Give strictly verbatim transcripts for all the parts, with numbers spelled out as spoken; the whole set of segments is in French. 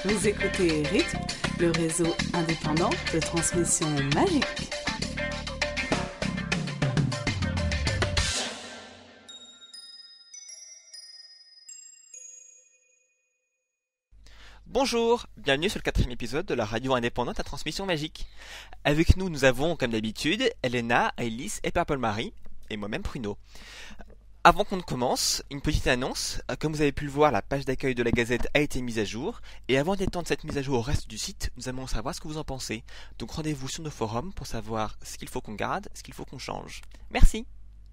Vous écoutez Rythme, le réseau indépendant de transmission magique. Bonjour, bienvenue sur le quatrième épisode de la radio indépendante à transmission magique. Avec nous, nous avons, comme d'habitude, Elena, Alice et Purple Marie, et moi-même Pruno. Avant qu'on ne commence, une petite annonce. Comme vous avez pu le voir, la page d'accueil de la Gazette a été mise à jour. Et avant d'étendre cette mise à jour au reste du site, nous allons savoir ce que vous en pensez. Donc rendez-vous sur nos forums pour savoir ce qu'il faut qu'on garde, ce qu'il faut qu'on change. Merci.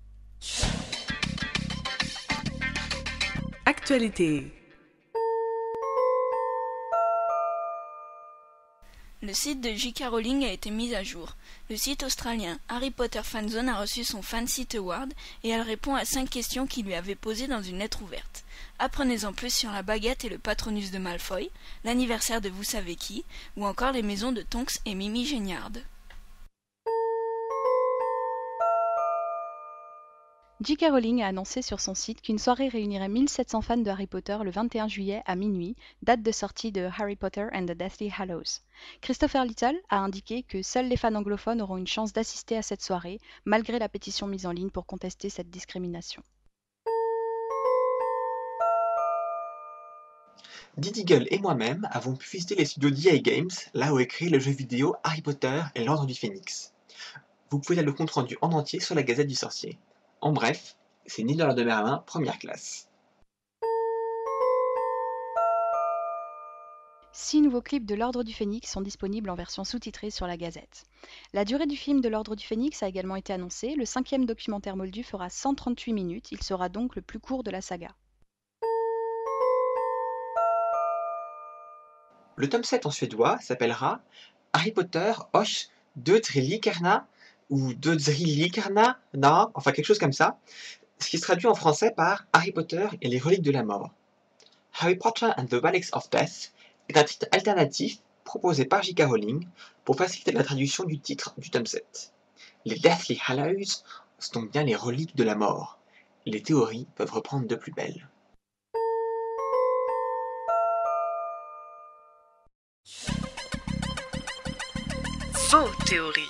Actualité. Le site de J K Rowling a été mis à jour. Le site australien Harry Potter Fanzone a reçu son Fan Site Award et elle répond à cinq questions qu'il lui avait posées dans une lettre ouverte. Apprenez-en plus sur la baguette et le patronus de Malfoy, l'anniversaire de vous savez qui, ou encore les maisons de Tonks et Mimi Géniard. J K Rowling a annoncé sur son site qu'une soirée réunirait mille sept cents fans de Harry Potter le vingt et un juillet à minuit, date de sortie de Harry Potter and the Deathly Hallows. Christopher Little a indiqué que seuls les fans anglophones auront une chance d'assister à cette soirée, malgré la pétition mise en ligne pour contester cette discrimination. Didi Gull et moi-même avons pu visiter les studios d'E A Games, là où est créé le jeu vidéo Harry Potter et l'Ordre du Phénix. Vous pouvez lire le compte rendu en entier sur la Gazette du Sorcier. En bref, c'est Nid de l'Ordre de Merlin, première classe. Six nouveaux clips de l'Ordre du Phénix sont disponibles en version sous-titrée sur la Gazette. La durée du film de l'Ordre du Phénix a également été annoncée. Le cinquième documentaire moldu fera cent trente-huit minutes. Il sera donc le plus court de la saga. Le tome sept en suédois s'appellera Harry Potter och Dödsrikerna ou Dödsrikerna, non, enfin quelque chose comme ça, ce qui se traduit en français par Harry Potter et les reliques de la mort. Harry Potter and the Relics of Death est un titre alternatif proposé par J K Rowling pour faciliter la traduction du titre du tome sept. Les Deathly Hallows sont donc bien les reliques de la mort. Les théories peuvent reprendre de plus belle. Faux théorie.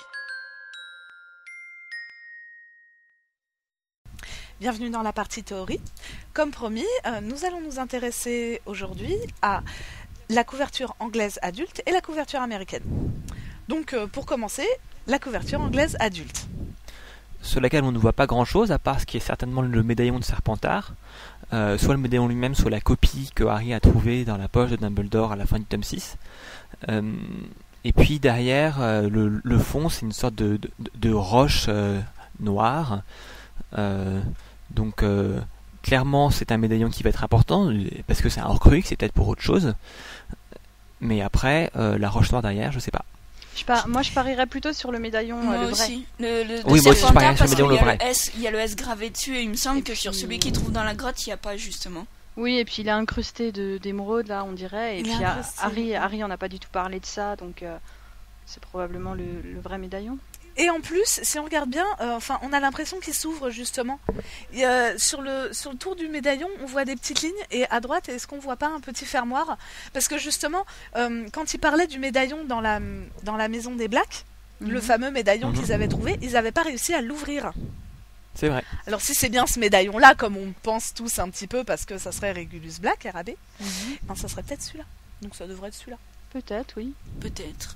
Bienvenue dans la partie théorie. Comme promis, euh, nous allons nous intéresser aujourd'hui à la couverture anglaise adulte et la couverture américaine. Donc euh, pour commencer, la couverture anglaise adulte. Sur laquelle on ne voit pas grand-chose, à part ce qui est certainement le médaillon de Serpentard, euh, soit le médaillon lui-même, soit la copie que Harry a trouvée dans la poche de Dumbledore à la fin du tome six. Euh, et puis derrière, euh, le, le fond, c'est une sorte de, de, de roche euh, noire. Euh, donc euh, clairement c'est un médaillon qui va être important parce que c'est un Horcrux, c'est peut-être pour autre chose, mais après euh, la roche noire derrière, je sais pas. Je par... Moi je parierais plutôt sur le médaillon Moi euh, le aussi. vrai. Le, le, oui, moi aussi je parierais sur le médaillon le vrai. Il y a le S, il y a le S gravé dessus et il me semble et que puis... sur celui qui trouve dans la grotte il n'y a pas justement. Oui, et puis il est incrusté de, d'émeraude là on dirait, et il puis incrusté, Harry, Harry on n'a pas du tout parlé de ça, donc euh, c'est probablement le, le vrai médaillon. Et en plus, si on regarde bien, euh, enfin, on a l'impression qu'il s'ouvre justement. Et, euh, sur le sur le tour du médaillon, on voit des petites lignes, et à droite, est-ce qu'on voit pas un petit fermoir? Parce que justement, euh, quand ils parlaient du médaillon dans la dans la maison des Blacks, mm-hmm. le fameux médaillon mm-hmm. qu'ils avaient trouvé, ils n'avaient pas réussi à l'ouvrir. C'est vrai. Alors si c'est bien ce médaillon-là, comme on pense tous un petit peu, parce que ça serait Regulus Black, R A B, mm-hmm. ben, ça serait peut-être celui-là. Donc ça devrait être celui-là. Peut-être, oui. Peut-être.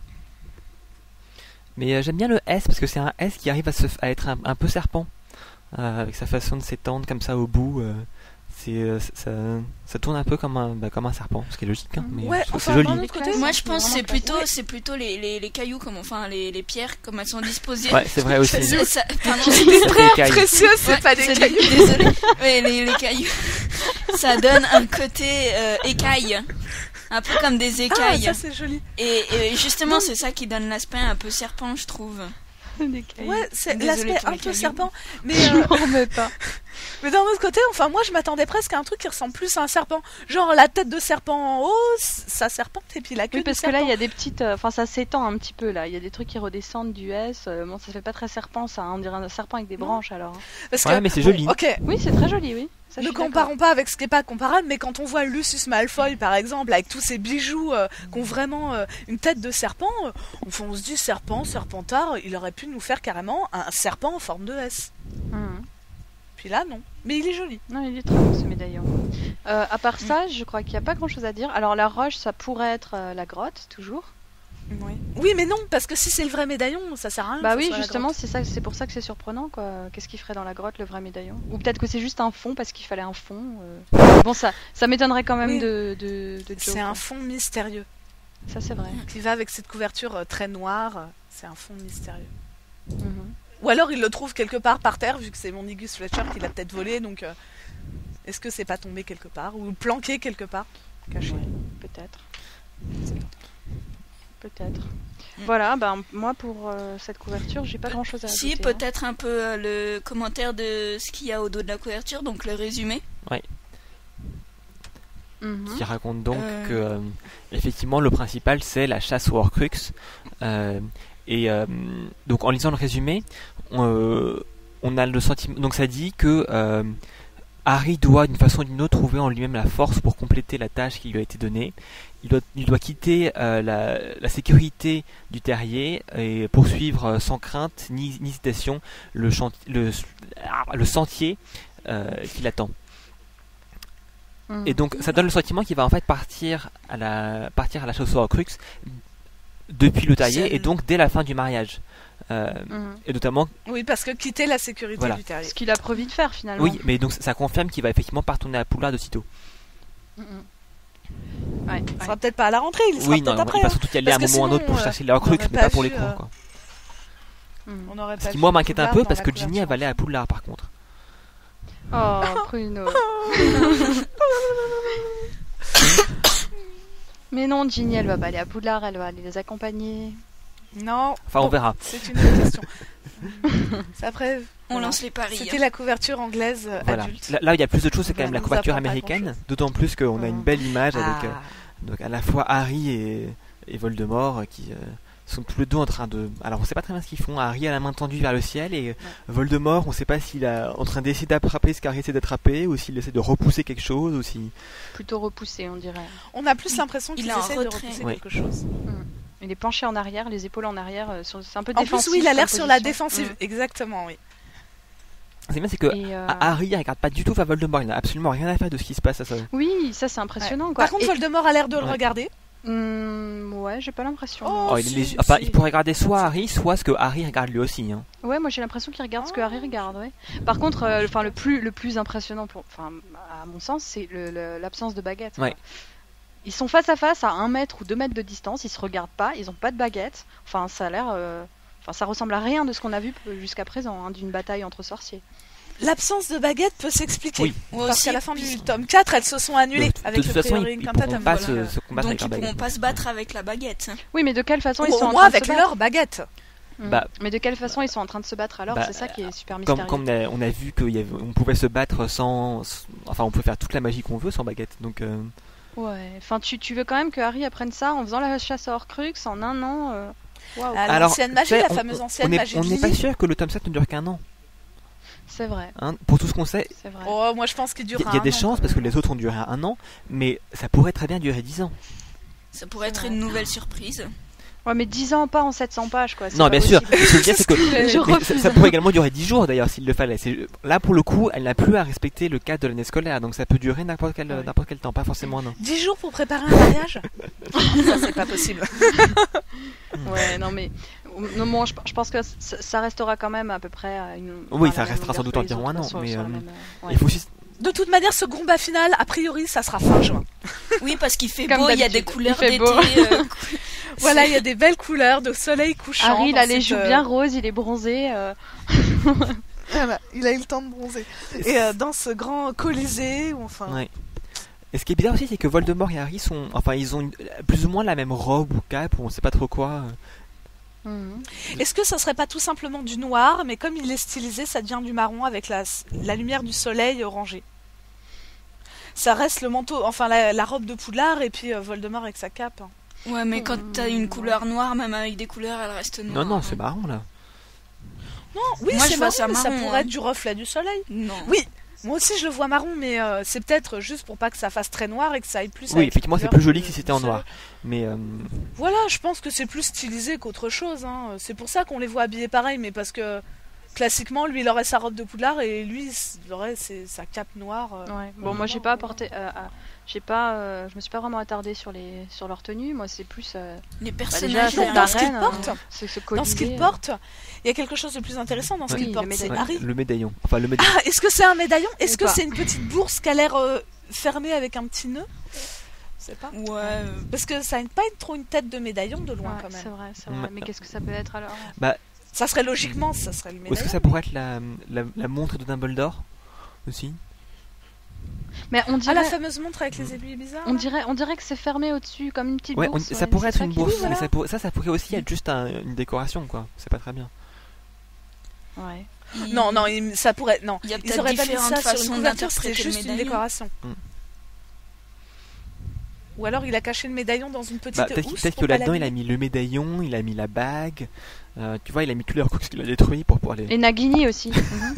Mais euh, j'aime bien le S parce que c'est un S qui arrive à, se, à être un, un peu serpent, euh, avec sa façon de s'étendre comme ça au bout. Euh, c'est, euh, ça, ça tourne un peu comme un, bah, comme un serpent, ce qui est logique, hein, mais ouais, c'est, enfin, c'est joli. Côté, moi je pense que c'est plutôt, ouais. c'est plutôt les, les, les cailloux, comme, enfin les, les pierres, comme elles sont disposées. Ouais, c'est vrai aussi. c'est, ça, pardon, c'est des pierres précieuses, c'est ouais, pas des c'est cailloux. Des, désolé. Ouais, les, les cailloux. Ça donne un côté euh, écaille. Un peu comme des écailles. Ah, ça c'est joli. Et, et justement, non. c'est ça qui donne l'aspect un peu serpent, je trouve. Ouais, c'est Désolée l'aspect un peu cailloux. serpent, mais euh... non, mais pas. Mais d'un autre côté, enfin moi je m'attendais presque à un truc qui ressemble plus à un serpent. Genre la tête de serpent en haut, ça serpente et puis la queue Oui, du parce que serpent. là, il y a des petites. Enfin, ça s'étend un petit peu là. Il y a des trucs qui redescendent du S. Euh, bon, ça fait pas très serpent, ça. On dirait un serpent avec des Non. branches alors. Parce Ouais, que, mais c'est joli. Ok, Oui, c'est très joli, oui. Ça, je ne suis d'accord. comparons pas avec ce qui n'est pas comparable, mais quand on voit Lucius Malfoy par exemple, avec tous ces bijoux euh, qui ont vraiment euh, une tête de serpent, euh, on, on se dit serpent, serpentard, il aurait pu nous faire carrément un serpent en forme de S. Mhm. Puis là, non. Mais il est joli. Non, il est très beau ce médaillon. Euh, à part ça, je crois qu'il n'y a pas grand chose à dire. Alors, la roche, ça pourrait être euh, la grotte, toujours. Oui. Oui, mais non, parce que si c'est le vrai médaillon, ça sert à rien. Bah que ce oui, soit la justement, grotte. c'est ça, c'est pour ça que c'est surprenant, quoi. Qu'est-ce qu'il ferait dans la grotte, le vrai médaillon? Ou peut-être que c'est juste un fond parce qu'il fallait un fond. euh. Bon, ça, ça m'étonnerait quand même Oui. de, de, de Joe, C'est un quoi. fond mystérieux Ça, c'est vrai. qui va avec cette couverture euh, très noire. euh, C'est un fond mystérieux. Mhm. Ou alors il le trouve quelque part par terre, vu que c'est mon Igus Fletcher qui l'a peut-être volé, donc euh, est-ce que c'est pas tombé quelque part ou planqué quelque part, caché. Ouais, peut-être. Peut-être. Voilà, ben moi pour euh, cette couverture, j'ai pas grand chose à Si, ajouter. hein. peut-être un peu euh, le commentaire de ce qu'il y a au dos de la couverture, donc le résumé. Mhm. Qui raconte donc Euh. que euh, effectivement le principal c'est la chasse au Horcrux. Euh, et euh, donc en lisant le résumé, on, euh, on a le sentiment. Donc ça dit que euh, Harry doit d'une façon ou d'une autre trouver en lui-même la force pour compléter la tâche qui lui a été donnée. Il doit, il doit quitter euh, la, la sécurité du terrier et poursuivre euh, sans crainte ni, ni hésitation le, chanti- le, le sentier euh, qui l'attend. Mhm. Et donc ça donne le sentiment qu'il va en fait partir à la, partir à la chasse aux Horcrux depuis le terrier Seul. et donc dès la fin du mariage. Euh, Mhm. et notamment, Oui, parce que quitter la sécurité Voilà. du terrier. Ce qu'il a prévu de faire finalement. oui, mais donc ça confirme qu'il va effectivement pas retourner à Poudlard de sitôt. Mhm. Ouais, Il ouais. sera peut-être pas à la rentrée, il sera Oui, peut-être non, après. il va hein. surtout y aller à un Parce que moment ou un autre pour sinon, chercher les euh, Horcrux, on aurait mais pas pas pour les vu, cours. euh, Quoi. Mhm. On aurait pas Ce qui vu moi m'inquiète un Poudlard peu dans parce la que Ginny elle va aller à couverture. Poudlard par contre. Oh, Bruno. Mais non, Ginny, elle va pas aller à Poudlard, elle va aller les accompagner. Non. Enfin, on Bon, verra. C'est une autre question. C'est après. On voilà. lance les paris. C'était hein. la couverture anglaise euh, Voilà. adulte. Là, là où il y a plus de choses, c'est quand Voilà, même la nous couverture apprend pas américaine. grand-chose. D'autant plus qu'on a une Mhm. belle image avec Ah. euh, donc à la fois Harry et, et Voldemort euh, qui euh, sont tous les deux en train de. Alors on sait pas très bien ce qu'ils font. Harry a la main tendue vers le ciel et euh, Voldemort, on sait pas s'il est en train d'essayer d'attraper ce qu'Harry essaie d'attraper ou s'il essaie de repousser quelque chose ou si. Plutôt repoussé, on dirait. On a plus l'impression Il qu'il est en essaie de retrait. repousser Ouais. quelque chose. Il est penché en arrière, les épaules en arrière, euh, sur- c'est un peu En défensif. plus, oui, il a l'air comme sur la position. défensive. Mm. Exactement, oui. C'est bien, c'est que Et, euh, Ah, Harry il regarde pas du tout vers Voldemort. Il n'a absolument rien à faire de ce qui se passe à ça. Oui, ça c'est impressionnant. Ouais. Quoi. Par contre, Et- Voldemort a l'air de le Ouais. regarder. Hmm, ouais, j'ai pas l'impression. Oh, non. Oh, il, si, les- enfin, si. il pourrait regarder soit Harry, soit ce que Harry regarde lui aussi. Hein. Ouais, moi j'ai l'impression qu'il regarde ce que Harry regarde. Ouais. Par contre, euh, enfin le plus le plus impressionnant, pour, enfin à mon sens, c'est le- le- l'absence de baguette. quoi. Ouais. Ils sont face à face à un mètre ou deux mètres de distance, ils se regardent pas, ils ont pas de baguette. Enfin, ça a l'air, euh, enfin ça ressemble à rien de ce qu'on a vu jusqu'à présent, hein, d'une bataille entre sorciers. L'absence de baguette peut s'expliquer. Oui. Moi Parce aussi, qu'à la fin puis- du tome quatre, elles se sont annulées. De, de avec toute le façon, ils, Priory ils Incantatum, pourront pas voilà. se, se combattre Donc avec ils leur pourront baguette. pas se battre avec la baguette. Oui, mais de quelle façon ils Ou sont au en moins train de avec se battre leur baguette. Hmm. Bah, Mais de quelle façon ils sont en train de se battre alors bah, C'est ça qui est super mystérieux. Comme, comme on, a, on a vu qu'on pouvait se battre sans, sans- Enfin, on pouvait faire toute la magie qu'on veut sans baguette. Donc, euh, Ouais. Enfin, tu, tu veux quand même que Harry apprenne ça en faisant la chasse à Horcrux en un an. euh, Waouh. À Alors, l'ancienne magie, tu sais, la on- fameuse on ancienne est- magie on de n'est pas Lily. sûr que le tome sept ne dure qu'un an. C'est vrai. Hein. Pour tout ce qu'on sait, C'est vrai. Oh, moi je pense qu'il il y, durera a- il y a un des an, chances quand parce que même. les autres ont duré un an, mais ça pourrait très bien durer dix ans. Ça pourrait être vrai. une nouvelle surprise. Ouais, mais dix ans, pas en sept cents pages, quoi. c'est Non, pas bien sûr. possible. Ce que je veux dire, c'est que Je mais ça, refuse. ça pourrait également durer dix jours d'ailleurs s'il le fallait. C'est- Là, pour le coup, elle n'a plus à respecter le cadre de l'année scolaire, donc ça peut durer n'importe quel, Ah oui. n'importe quel temps, pas forcément un an. dix jours pour préparer un mariage. Ça, c'est pas possible. Ouais, non, mais. Non, moi, je, je pense que ça, ça restera quand même à peu près à une. Oui, enfin, ça la même restera sans longueur doute que les environ autres, un an, sur- mais, sur la euh, même, euh, ouais. Il faut aussi. De toute manière, ce combat final, a priori, ça sera fin juin. Oui, parce qu'il fait Comme beau, il y a des d'habitude. couleurs Il fait d'été. beau. euh, Voilà, il y a des belles couleurs de soleil couchant. Harry, il dans a les cette, joues euh, bien roses, il est bronzé. euh, Voilà, il a eu le temps de bronzer. Et euh, dans ce grand colisée, ou enfin. Ouais. Et ce qui est bizarre aussi, c'est que Voldemort et Harry sont. Enfin, ils ont une- plus ou moins la même robe ou cape, ou on sait pas trop quoi. Mhm. Est-ce que ça serait pas tout simplement du noir, mais comme il est stylisé, ça devient du marron avec la, la lumière du soleil orangé? Ça reste le manteau, enfin la, la robe de Poudlard et puis euh, Voldemort avec sa cape. Ouais, mais quand t'as une couleur noire, même avec des couleurs, elle reste noire. Non, non, c'est marrant là. Non, oui, Moi, c'est je vois marron, ça mais ça marron, pourrait hein. être du reflet du soleil. Non. Oui, moi aussi je le vois marron, mais euh, c'est peut-être juste pour pas que ça fasse très noir et que ça aille plus. Oui, avec effectivement, la c'est couleur plus joli du- que si c'était du en noir. soleil. Mais euh, Voilà, je pense que c'est plus stylisé qu'autre chose. Hein. C'est pour ça qu'on les voit habillés pareil, mais parce que classiquement, lui, il aurait sa robe de Poudlard et lui, il aurait ses- sa cape noire. euh. Ouais. Bon, moi j'ai pas apporté, euh, euh, j'ai pas, euh, je me suis pas vraiment attardée sur les, sur leur tenue. Moi c'est plus, euh, Les bah, déjà personnages, celle dans là, ce qu'il d'Arène, porte. euh, c'est ce Dans collier. ce qu'il euh, porte, il y a quelque chose de plus intéressant dans ce Oui, qu'il le porte. C'est médaillon. ouais, Harry. le médaillon. Enfin, le médaillon. Ah, est-ce que c'est un médaillon? Est-ce Ou que pas. c'est une petite bourse qui a l'air euh, fermée avec un petit nœud? Je sais pas. Ouais. euh, Parce que ça n'a pas être trop une tête de médaillon de loin ouais, quand c'est même. vrai, c'est vrai. Ouais. Mais qu'est-ce que ça peut être alors? Bah, Ça serait logiquement, ça serait le ou est-ce médaillon. que ça pourrait être la, la, la montre de Dumbledore aussi? Mais on Ah, dirait, la fameuse montre avec les aiguilles bizarres. on là. dirait, on dirait que c'est fermé au-dessus comme une petite Ouais, on- bourse. ça ouais, pourrait c'est être une qui- bourse. Oui, voilà. mais ça, pour- ça, ça pourrait aussi être juste un- une décoration, quoi. C'est pas très bien. Ouais. il- Non, non, il- ça pourrait. Non, Il y a ils peut-être auraient pas mis différentes ça sur façons une couverture, c'était d'interpréter le juste une médaillon. décoration. Mm. Ou alors il a caché le médaillon dans une petite Bah, peut-être housse peut-être pour que pas là-dedans, il a l'abîmer. mis le médaillon, il a mis la bague. euh, tu vois, il a mis tous les recrues qu'il a détruits pour pouvoir les. Et Nagini aussi. Mhm.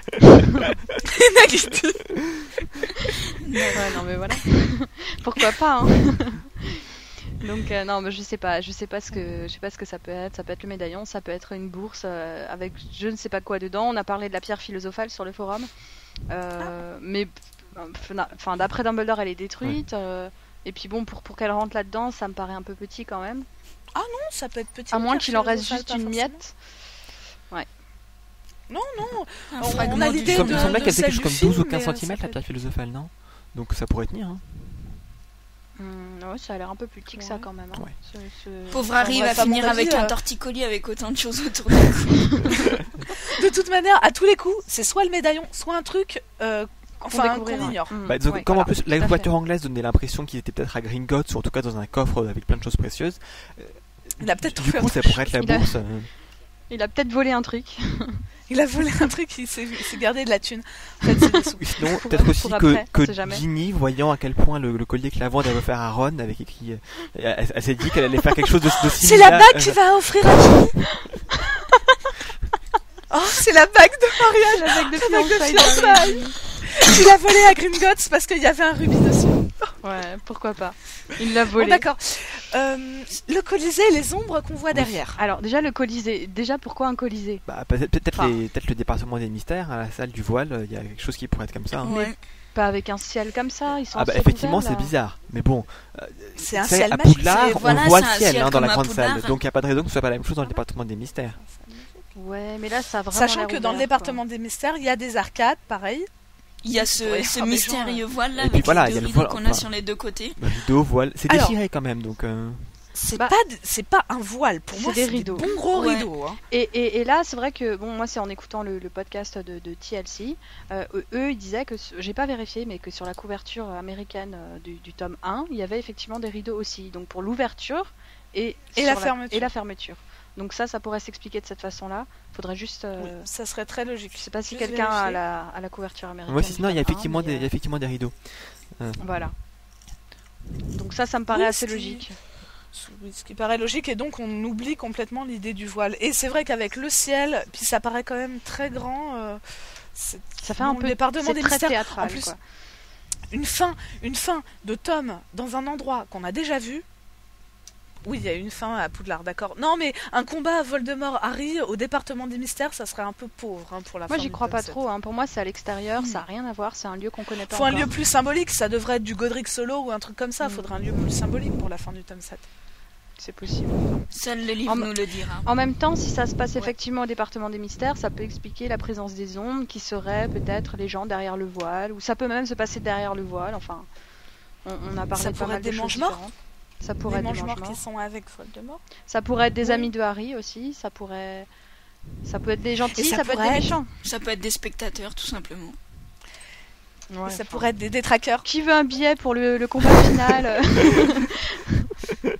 Ouais, non mais voilà. Pourquoi pas hein. Donc euh, non, mais je sais pas, je sais pas ce que, je sais pas ce que ça peut être. Ça peut être le médaillon, ça peut être une bourse euh, avec je ne sais pas quoi dedans. On a parlé de la pierre philosophale sur le forum, Euh, mais enfin d'après Dumbledore, elle est détruite. euh, et puis bon, pour pour qu'elle rentre là-dedans, ça me paraît un peu petit quand même. Non, ça peut être petit. À moins pierre qu'il en reste philosophale, juste pas une forcément. miette. Non, non. Un On- on fragment a du l'idée Il film. de- me semblait de qu'elle faisait celle quelque chose du comme douze ou film, quinze mais, euh, centimètres ça la peut pierre philosophale, non? Donc ça pourrait tenir, hein. Hum, ouais, ça a l'air un peu plus petit que ça Ouais. quand même. hein. Ouais. Ce- ce- Pauvre Enfin, Harry bref, va à mon finir avis, avec un euh, torticolis avec autant de choses autour du cou. De toute manière, à tous les coups, c'est soit le médaillon, soit un truc, euh, Qu'on enfin, découvrirait, qu'on ouais. ignore. Hum, Bah, disons que ouais, comme voilà, en plus tout la à fait. voiture anglaise donnait l'impression qu'ils étaient peut-être à Gringotts ou en tout cas dans un coffre avec plein de choses précieuses. Il a peut-être Du trouvé coup, un ça truc. pourrait être la Il a- bourse. euh, Il a peut-être volé un truc. Il a volé un truc, il s'est il s'est gardé de la thune. En fait, c'est des sous. Ou sinon, Pour- peut-être pour aussi après, que, on que sait jamais. Ginny, voyant à quel point le, le collier que la vente avait offert à Ron, avec écrit, euh, elle, elle s'est dit qu'elle allait faire quelque chose de, de C'est similaire. la bague qu'il va offrir à Ginny. Oh, c'est la bague de mariage. La bague de La bague de fiançailles. fiançailles. Il a volé à Gringotts parce qu'il y avait un rubis dessus. Ouais, pourquoi pas. Il l'a Bon, volé. d'accord. Euh, le Colisée et les ombres qu'on voit Oui. derrière. Alors déjà le Colisée. Déjà pourquoi un Colisée? Bah, peut-être peut-être Enfin. les- peut-être le département des mystères, à la salle du voile, il y a quelque chose qui pourrait être comme ça. hein. Ouais. Pas avec un ciel comme ça. Ils sont Ah bah en ciel effectivement ouvert, c'est là. bizarre, mais bon, euh, C'est un c'est ciel à magique. Poudlard, c'est- on voilà, voit c'est le un ciel ciel hein, dans la comme à grande Poudlard. salle, donc il n'y a pas de raison que ce soit pas la même chose dans le département des mystères. Ouais, mais là ça a vraiment Sachant l'air que dans le ouvert, département des mystères, il y a des arcades, pareil. Il y a ce, Ouais, ce oh, mais mystérieux voile là Et puis avec voilà, les il y a deux le rideaux voile, qu'on a enfin. sur les deux côtés. Le rideau, voile, c'est Alors. déchiré quand même, donc. euh, C'est Bah, pas, d- c'est pas un voile pour c'est moi, des c'est rideaux. des bons gros Ouais. rideaux. Hein. Et, et, et là, c'est vrai que, bon, moi, c'est en écoutant le, le podcast de, de T L C, euh, eux, eux, ils disaient que, ce- j'ai pas vérifié, mais que sur la couverture américaine euh, du, du tome un, il y avait effectivement des rideaux aussi, donc pour l'ouverture et, Et sur la fermeture. et la fermeture. Donc ça, ça pourrait s'expliquer de cette façon-là. Faudrait juste, euh, Oui, ça serait très logique. je sais pas si Juste quelqu'un a vérifier. la, a la couverture américaine. Ouais, du sinon il y a tome un, effectivement mais, des, il y a euh, effectivement des rideaux. Voilà. Donc ça, ça me paraît Oui, assez ce qui- logique. Oui, ce qui paraît logique, et donc on oublie complètement l'idée du voile. Et c'est vrai qu'avec le ciel, puis ça paraît quand même très grand. euh, c'est- Ça fait Bon, un le peu, département c'est des très mystères, théâtral, en plus, quoi. une fin, une fin de tome dans un endroit qu'on a déjà vu. Oui, il y a une fin à Poudlard, d'accord. Non, mais un combat à Voldemort-Harry au département des mystères, ça serait un peu pauvre hein, pour la Moi, fin j'y du crois tome pas sept. trop. Hein. Pour moi, c'est à l'extérieur, ça a rien à voir. C'est un lieu qu'on connaît pas Faut un encore. lieu plus symbolique, ça devrait être du Godric Solo ou un truc comme ça. Mm. Faudrait un lieu plus symbolique pour la fin du tome sept. C'est possible. Seul le livre En- nous le dira. En même temps, si ça se passe Ouais. effectivement au département des mystères, ça peut expliquer la présence des ombres qui seraient peut-être les gens derrière le voile, ou ça peut même se passer derrière le voile. Enfin, on, on a parlé Ça de pas pourrait mal être de des choses mange-morts. différentes. Ça pourrait Les être des mange-morts mange-morts. qui sont avec Voldemort. Ça pourrait être des Oui. amis de Harry aussi. Ça pourrait, ça peut être des gentils, Et ça ça, peut être pourrait des être- méchants. Ça peut être des spectateurs tout simplement. Et Ouais, ça enfin. pourrait être des détraqueurs. Qui veut un billet pour le, le combat final?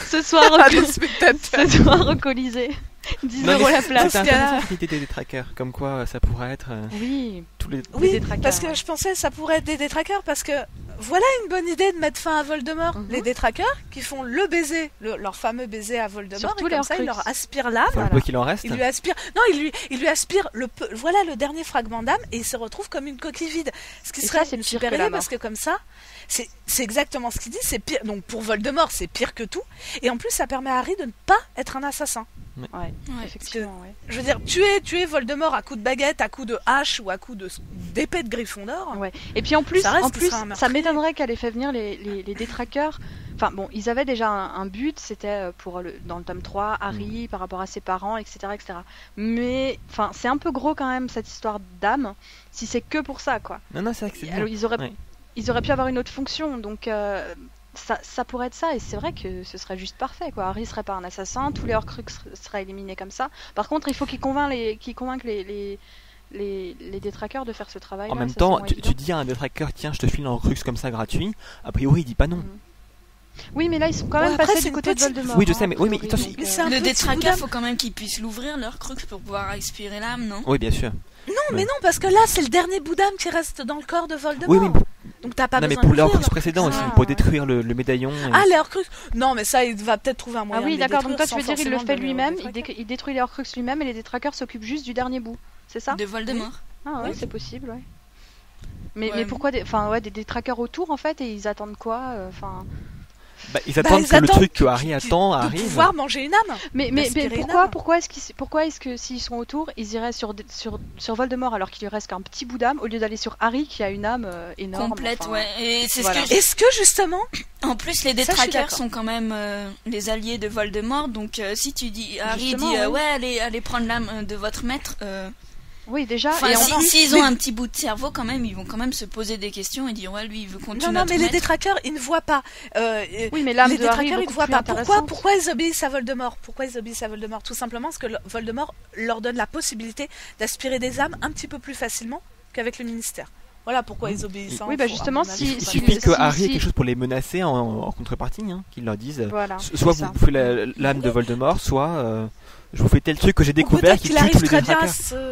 Ce soir, Ah, les reco- spectateurs. ce soir recolisé. dix Non, euros mais la c'est- place. C'était Parce que- intéressant cette idée des trackers, comme quoi euh, ça pourrait être euh, Oui, tous les. Oui, détraqueurs, parce que ouais. je pensais que ça pourrait être des détraqueurs, parce que voilà une bonne idée de mettre fin à Voldemort. Mhm. Les détraqueurs qui font le baiser, le- leur fameux baiser à Voldemort, Surtout et les comme ça, ils Horcruxes. leur aspirent l'âme. Enfin, le Voilà. peu qu'il en reste. Il lui aspire, non, il lui, il lui aspire le, peu- voilà le dernier fragment d'âme et il se retrouve comme une coquille vide. Ce qui Et serait ça, c'est une pire super que la idée mort. parce que comme ça, c'est, c'est exactement ce qu'il dit, c'est pire. Donc pour Voldemort, c'est pire que tout. Et en plus, ça permet à Harry de ne pas être un assassin. ouais, Ouais. effectivement, ouais. Je veux dire, tuer, tuer Voldemort à coup de baguette, à coup de hache ou à coup de d'épée de Gryffondor. Ouais. Et puis en plus, Ça reste en qu'il plus sera un ça meurtrier. m'étonnerait qu'elle ait fait venir les, les, les détraqueurs. Enfin bon, ils avaient déjà un, un but, c'était pour le, dans le tome trois, Harry par rapport à ses parents, et cetera, et cetera. Mais enfin, c'est un peu gros quand même cette histoire d'âme, si c'est que pour ça, quoi. Non, non, c'est vrai que c'est bien. Alors, ils auraient, Ouais. ils auraient pu avoir une autre fonction, donc euh, ça, ça pourrait être ça. Et c'est vrai que ce serait juste parfait, quoi. Harry serait pas un assassin, tous les Horcruxes ser- seraient éliminés comme ça. Par contre, il faut qu'ils convainquent les, qu'ils convainquent les, les, les, les détraqueurs de faire ce travail. En même temps, tu, tu dis à un détraqueur, tiens, je te file un Horcrux comme ça gratuit. A priori, il dit pas non. Mhm. Oui, mais là, ils sont quand Ouais, même après, passés c'est du une côté petite- de Voldemort. Oui, je hein, sais, mais- a oui, mais priori, attention, donc, Mais euh, c'est un Le petit détraqueur, boudin. faut quand même qu'il puisse l'ouvrir, leur crux, pour pouvoir expirer l'âme, non? Oui, bien sûr. Non, mais Ouais. non, parce que là, c'est le dernier bout d'âme qui reste dans le corps de Voldemort. Oui, oui, Donc t'as pas non, mais besoin pour de les l'ouvrir. Horcrux précédents aussi, Ah, pour ouais. détruire le, le médaillon. et- Ah, les Horcruxes. Non, mais ça, il va peut-être trouver un Ah moyen oui, de les d'accord, donc toi tu détruire veux dire il le sans fait forcément lui-même, donner aux il, dé- détraqueurs. il détruit les Horcruxes lui-même et les détraqueurs s'occupent juste du dernier bout, c'est ça? De Voldemort. Ah ouais, Oui. c'est possible, ouais. Mais, Ouais. mais pourquoi des, enfin, ouais, des détraqueurs autour en fait et ils attendent quoi euh, enfin... Bah, ils Bah, attendent ils que le attendent truc que qu'ils- Harry qu'ils- attend de arrive. pouvoir manger une âme. Mais, mais, mais Aspirer une pourquoi, âme. pourquoi est-ce qu'ils, pourquoi est-ce que s'ils sont autour, ils iraient sur, des- sur, sur Voldemort alors qu'il lui reste qu'un petit bout d'âme au lieu d'aller sur Harry qui a une âme euh, énorme. Complète, enfin, ouais. Et c'est voilà. ce que Est-ce que justement, En plus, les Ça, je suis détraqueurs d'accord. sont quand même euh, les alliés de Voldemort, donc euh, si tu dis, Harry Justement, dit, euh, oui. ouais, allez, allez prendre l'âme euh, de votre maître, euh, Oui, déjà. enfin, et en si- plus- s'ils mais- ont un petit bout de cerveau, quand même, ils vont quand même se poser des questions et dire, ouais, lui, il veut continuer non, non, notre mais les maître. détraqueurs, ils ne voient pas. Euh, Oui, mais l'âme les de Harry est détraqueurs, ils ne beaucoup voient plus pas. Pourquoi, intéressante. pourquoi ils obéissent à Voldemort Pourquoi ils obéissent à Voldemort Tout simplement parce que le- Voldemort leur donne la possibilité d'aspirer des âmes un petit peu plus facilement qu'avec le ministère. Voilà pourquoi ils obéissent. hein, Oui, bah, faut- à justement, mon si- avis, Il faut pas si- suffit les- que si- Harry ait si- quelque chose pour les menacer en, en contrepartie, hein, qu'ils leur disent. euh, Voilà. Soit c'est vous ça. faites la- l'âme de Voldemort, soit euh, je vous fais tel truc que j'ai Ou découvert peut-être qui qu'il tue tous arrive les très bien à détraqueurs. se...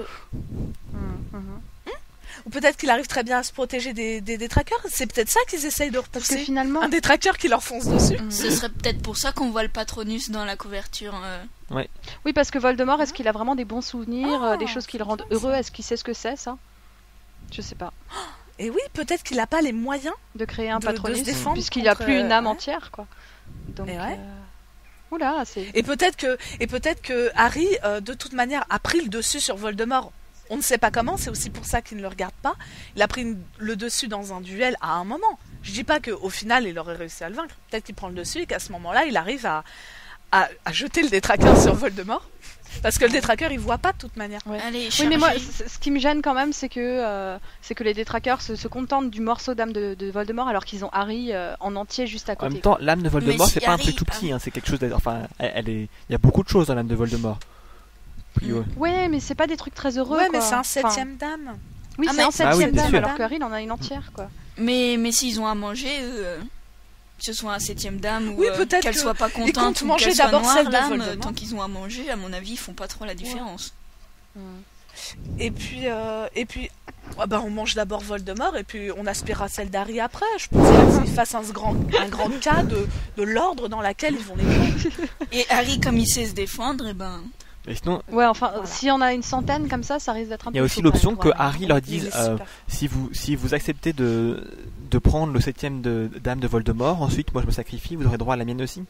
Mhm, mhm. Ou peut-être qu'il arrive très bien à se protéger des, des détraqueurs. C'est peut-être ça qu'ils essayent de Parce que repousser. finalement. Un détraqueur qui leur fonce dessus. Mhm. Ce serait peut-être pour ça qu'on voit le Patronus dans la couverture. euh. Oui, parce que Voldemort, est-ce qu'il a vraiment des bons souvenirs, euh, des Oh, choses qui le c'est rendent bien, heureux? ça. Est-ce qu'il sait ce que c'est, ça? Je sais pas. Et oui, peut-être qu'il n'a pas les moyens. De créer un De- de se patronus, défendre puisqu'il a contre, plus une âme euh, entière, quoi. Donc. Et ouais. euh, Oula, c'est. Et peut-être que, et peut-être que Harry, euh, de toute manière, a pris le dessus sur Voldemort. On ne sait pas comment, c'est aussi pour ça qu'il ne le regarde pas. Il a pris une- le dessus dans un duel à un moment. Je dis pas qu'au final, il aurait réussi à le vaincre. Peut-être qu'il prend le dessus et qu'à ce moment-là, il arrive à, à, à jeter le détraqueur sur Voldemort. Parce que le détraqueur, il voit pas de toute manière. Ouais. Allez, Oui, mais moi, chargez. c- ce qui me gêne quand même, c'est que, euh, c'est que les détraqueurs se, se contentent du morceau d'âme de, de Voldemort alors qu'ils ont Harry euh, en entier juste à En côté. même temps, l'âme de Voldemort, si c'est pas un Harry- truc tout petit, hein, c'est quelque chose. d'être- Enfin, elle, elle est. Il y a beaucoup de choses dans l'âme de Voldemort. Puis, ouais. Ouais, mais c'est pas des trucs très heureux. Ouais, quoi. mais c'est un Enfin, septième dame. oui, Ah, c'est mais- un Ah septième oui, bien dame, sûr. alors que Harry, il en a une entière, quoi. Mais, mais s'ils ont à manger, eux, euh, que ce soit un septième dame ou Oui, euh, peut-être qu'elle que soit pas comptent contente ou manger qu'elle soit d'abord noire, celle de l'âme, Voldemort. euh, tant qu'ils ont à manger, à mon avis, ils font pas trop la différence. Et puis, euh, et puis, ah bah, on mange d'abord Voldemort et puis on aspirera celle d'Harry après. Je pense qu'ils fassent un grand, un grand cas de, de l'ordre dans laquelle ils vont les prendre. Et Harry, comme il sait se défendre, et ben, Et sinon, Ouais, enfin, Voilà. si on a une centaine comme ça, ça risque d'être un il peu y a aussi chaud, quand l'option même, que pour Harry leur Il dise est euh, super. si vous si vous acceptez de de prendre le septième de dame de Voldemort, ensuite moi je me sacrifie, vous aurez droit à la mienne aussi.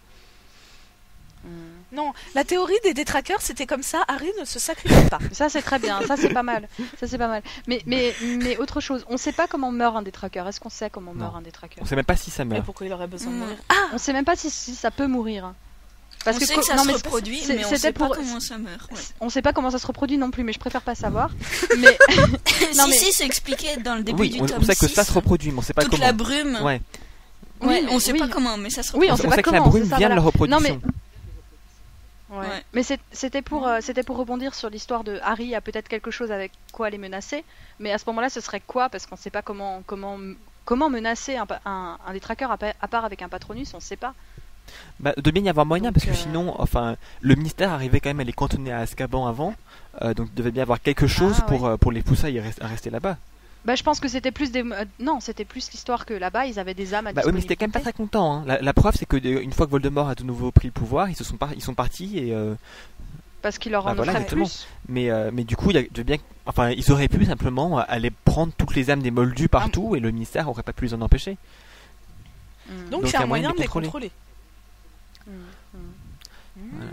Non, la théorie des détraqueurs, c'était comme ça. Harry ne se sacrifie pas. Ça c'est très bien, ça c'est pas mal, ça c'est pas mal. Mais mais mais autre chose, on sait pas comment meurt un détraqueur. Est-ce qu'on sait comment meurt Non. un détraqueur? On sait même pas si ça Et meurt. pourquoi il aurait besoin de Mm. mourir Ah, On sait même pas si, si ça peut mourir. on sait co- que ça non, se mais reproduit, c'est- mais on c'était sait pas pour- comment ça meurt. ouais. On sait pas comment ça se reproduit non plus, mais je préfère pas savoir. Mais Non, si, mais- si, c'est expliqué dans le début Oui, du on, tome on sait que six, ça se reproduit, mais on sait pas toute comment. la brume, Ouais. ouais, Oui, on sait oui. pas comment, mais ça se Oui, reproduit. on On, sait on pas sait que la comment, brume c'est ça, vient de voilà. la reproduction. Ouais. Ouais. Mais c'est- c'était pour, euh, c'était pour rebondir sur l'histoire de Harry a peut-être quelque chose avec quoi les menacer. Mais à ce moment-là, ce serait quoi? Parce qu'on sait pas comment, comment, comment menacer un, pa- un, un détraqueur à, pa- à part avec un patronus, on sait pas. Bah, de bien y avoir moyen, Donc, parce que euh, sinon, enfin, le ministère arrivait quand même à les cantonner à Azkaban avant, euh, donc il devait bien avoir quelque chose Ah, pour, ouais. euh, pour les pousser à, y rest- à rester là-bas. Bah, je pense que c'était plus des. euh, non, c'était plus l'histoire que là-bas, ils avaient des âmes à Bah oui, mais c'était quand même pas très content. Hein. La, la preuve, c'est que euh, une fois que Voldemort a de nouveau pris le pouvoir, ils se sont par- ils sont partis et euh, Parce qu'ils leur Bah en voilà, offraient exactement. plus. mais euh, mais du coup, il y a de bien, enfin, ils auraient pu simplement aller prendre toutes les âmes des Moldus partout et le ministère aurait pas pu les en empêcher. Mm. Donc, Donc, c'est il y a un moyen moyen de de les les contrôler. Mm, mm. Voilà.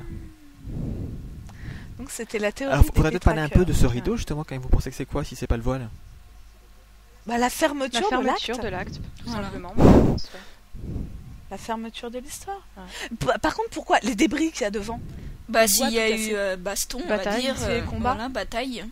Donc c'était la théorie. Alors, des faudrait peut-être parler un peu de Pétraqueurs. ce rideau justement quand même. Vous pensez que c'est quoi si c'est pas le voile? Bah, la fermeture, La de fermeture l'acte. de l'acte, tout Voilà. simplement. moi, je pense, ouais. La fermeture de l'histoire. Ouais. P- Par contre, pourquoi les débris qu'il y a devant? Bah, On s'il voit y a tout eu casser. euh, baston, on Bataille, va dire. c'est combat. Voilà, bataille.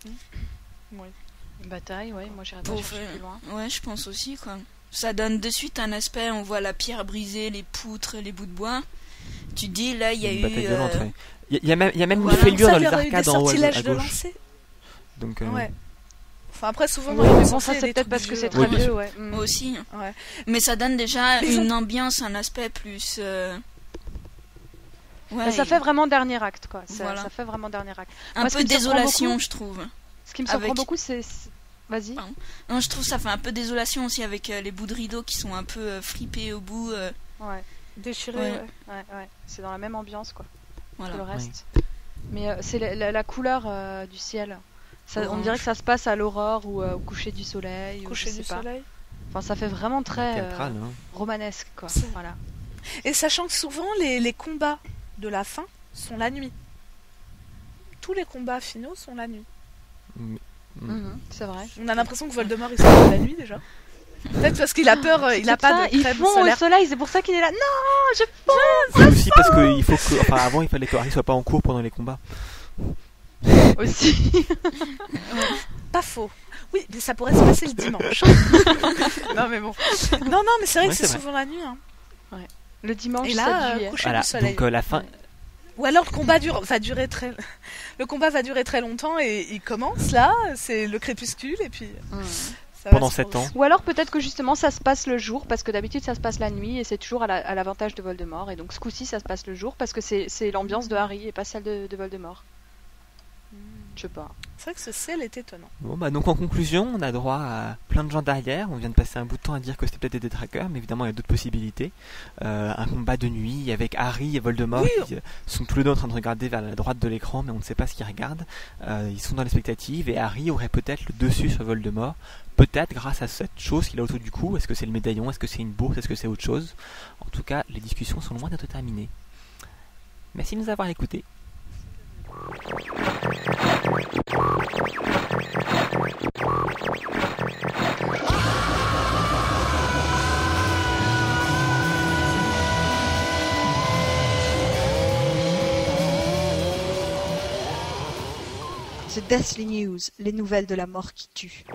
Une bataille, ouais, moi j'irais pas Pour chercher faire- plus loin. Ouais, je pense aussi, quoi. Ça donne de suite un aspect, on voit la pierre brisée, les poutres, les bouts de bois. Tu te dis, là, il y a Une eu... bataille violente, euh, ouais. Il y, a- il y a même, il y a même Voilà. une fêlure Ça, dans il y les aurait eu des arcades en haut à, sortilèges à de gauche. lancer. Donc, euh, Ouais. Enfin, après, souvent, Oui, dans les mais bon, lancers, ça il y a c'est des peut-être trucs parce que vieux, c'est ouais. très Oui, bien vieux, sûr. ouais. Mm. Moi aussi. Ouais. Mais ça donne déjà Mais une ça- ambiance, un aspect plus... euh, Ouais, Bah, ça et- fait vraiment dernier acte, quoi. Ça, Voilà. ça fait vraiment dernier acte. un Moi, ce peu qui me surprend désolation, beaucoup- je trouve. Ce qui me surprend Avec- beaucoup, c'est. c'est- Vas-y. Pardon. Non, je trouve ça fait un peu désolation aussi avec euh, les bouts de rideau qui sont un peu euh, fripés au bout. euh, Ouais, Déchiré, Ouais. ouais. ouais, ouais. C'est dans la même ambiance, quoi, que le voilà. reste. Mais euh, c'est la, la- la couleur euh, du ciel. Ça, on Orange. dirait que ça se passe à l'aurore ou euh, au coucher du soleil. ou Coucher je sais du pas. soleil. Enfin, ça fait vraiment très euh, théâtral, hein. romanesque, quoi. C'est- Voilà. Et sachant que souvent, les, les combats de la fin sont la nuit. Tous les combats finaux sont la nuit. Mm. Mm. Mhm, c'est vrai. On a l'impression que Voldemort, il sort de la nuit, déjà. Peut-être parce qu'il a peur, euh, il a C'est ça, pas de ils crème font solaire. au soleil, c'est pour ça qu'il est là. Non, je Oui, aussi parce que il faut que, enfin, avant il fallait que Harry soit pas en cours pendant les combats. aussi. Pas faux. Oui, mais ça pourrait se passer le dimanche. non, mais bon. Non, non, mais c'est vrai Ouais, que c'est c'est vrai. souvent la nuit. Hein. Le dimanche Et là, sept euh, juillet. coucher Voilà. du soleil. Donc euh, la fin, Ou alors le combat dure, va durer très, le combat va durer très longtemps et il commence là, c'est le crépuscule et puis Mhm. ça va pendant se sept ans. Ou alors peut-être que justement ça se passe le jour, parce que d'habitude ça se passe la nuit et c'est toujours à la- à l'avantage de Voldemort. Et donc ce coup-ci ça se passe le jour parce que c'est c'est l'ambiance de Harry et pas celle de, de Voldemort. Je sais pas. C'est vrai que ce ciel est étonnant. Bon bah donc en conclusion, on a droit à plein de gens derrière. On vient de passer un bout de temps à dire que c'était peut-être des détraqueurs, mais évidemment il y a d'autres possibilités. Euh, un combat de nuit avec Harry et Voldemort Oui. qui euh, sont tous les deux en train de regarder vers la droite de l'écran, mais on ne sait pas ce qu'ils regardent. Euh, ils sont dans l'expectative et Harry aurait peut-être le dessus sur Voldemort, peut-être grâce à cette chose qu'il a autour du cou. Est-ce que c'est le médaillon? Est-ce que c'est une bourse? Est-ce que c'est autre chose? En tout cas, les discussions sont loin d'être terminées. Merci de nous avoir écoutés. The Deathly News, les nouvelles de la mort qui tue.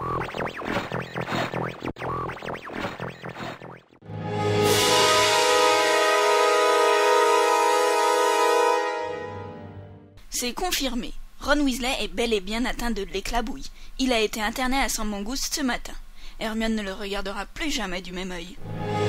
C'est confirmé. Ron Weasley est bel et bien atteint de l'éclabouille. Il a été interné à Saint-Mangouste ce matin. Hermione ne le regardera plus jamais du même œil.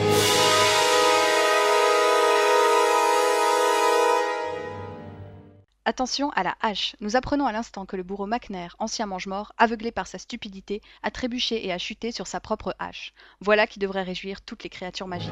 Attention à la hache. Nous apprenons à l'instant que le bourreau McNair, ancien mange-mort, aveuglé par sa stupidité, a trébuché et a chuté sur sa propre hache. Voilà qui devrait réjouir toutes les créatures magiques.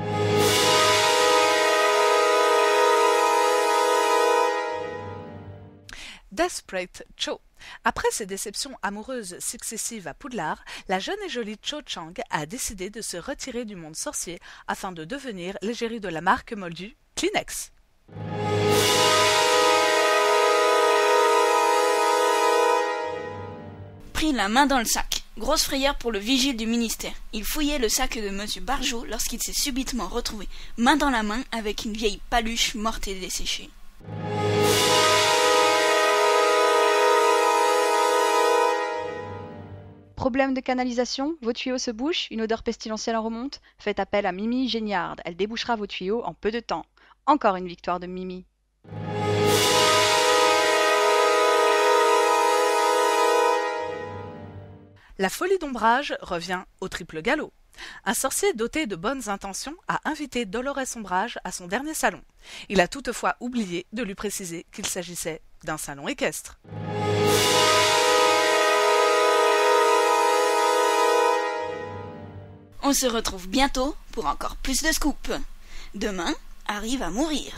Desperate Cho. Après ses déceptions amoureuses successives à Poudlard, la jeune et jolie Cho Chang a décidé de se retirer du monde sorcier afin de devenir l'égérie de la marque Moldu, Kleenex. Prit la main dans le sac. Grosse frayeur pour le vigile du ministère. Il fouillait le sac de Monsieur Barjot lorsqu'il s'est subitement retrouvé, main dans la main, avec une vieille paluche morte et desséchée. Problème de canalisation? Vos tuyaux se bouchent? Une odeur pestilentielle en remonte? Faites appel à Mimi Géniarde. Elle débouchera vos tuyaux en peu de temps. Encore une victoire de Mimi. La folie d'ombrage revient au triple galop. Un sorcier doté de bonnes intentions a invité Dolores Ombrage à son dernier salon. Il a toutefois oublié de lui préciser qu'il s'agissait d'un salon équestre. On se retrouve bientôt pour encore plus de scoops. Demain, Harry va mourir.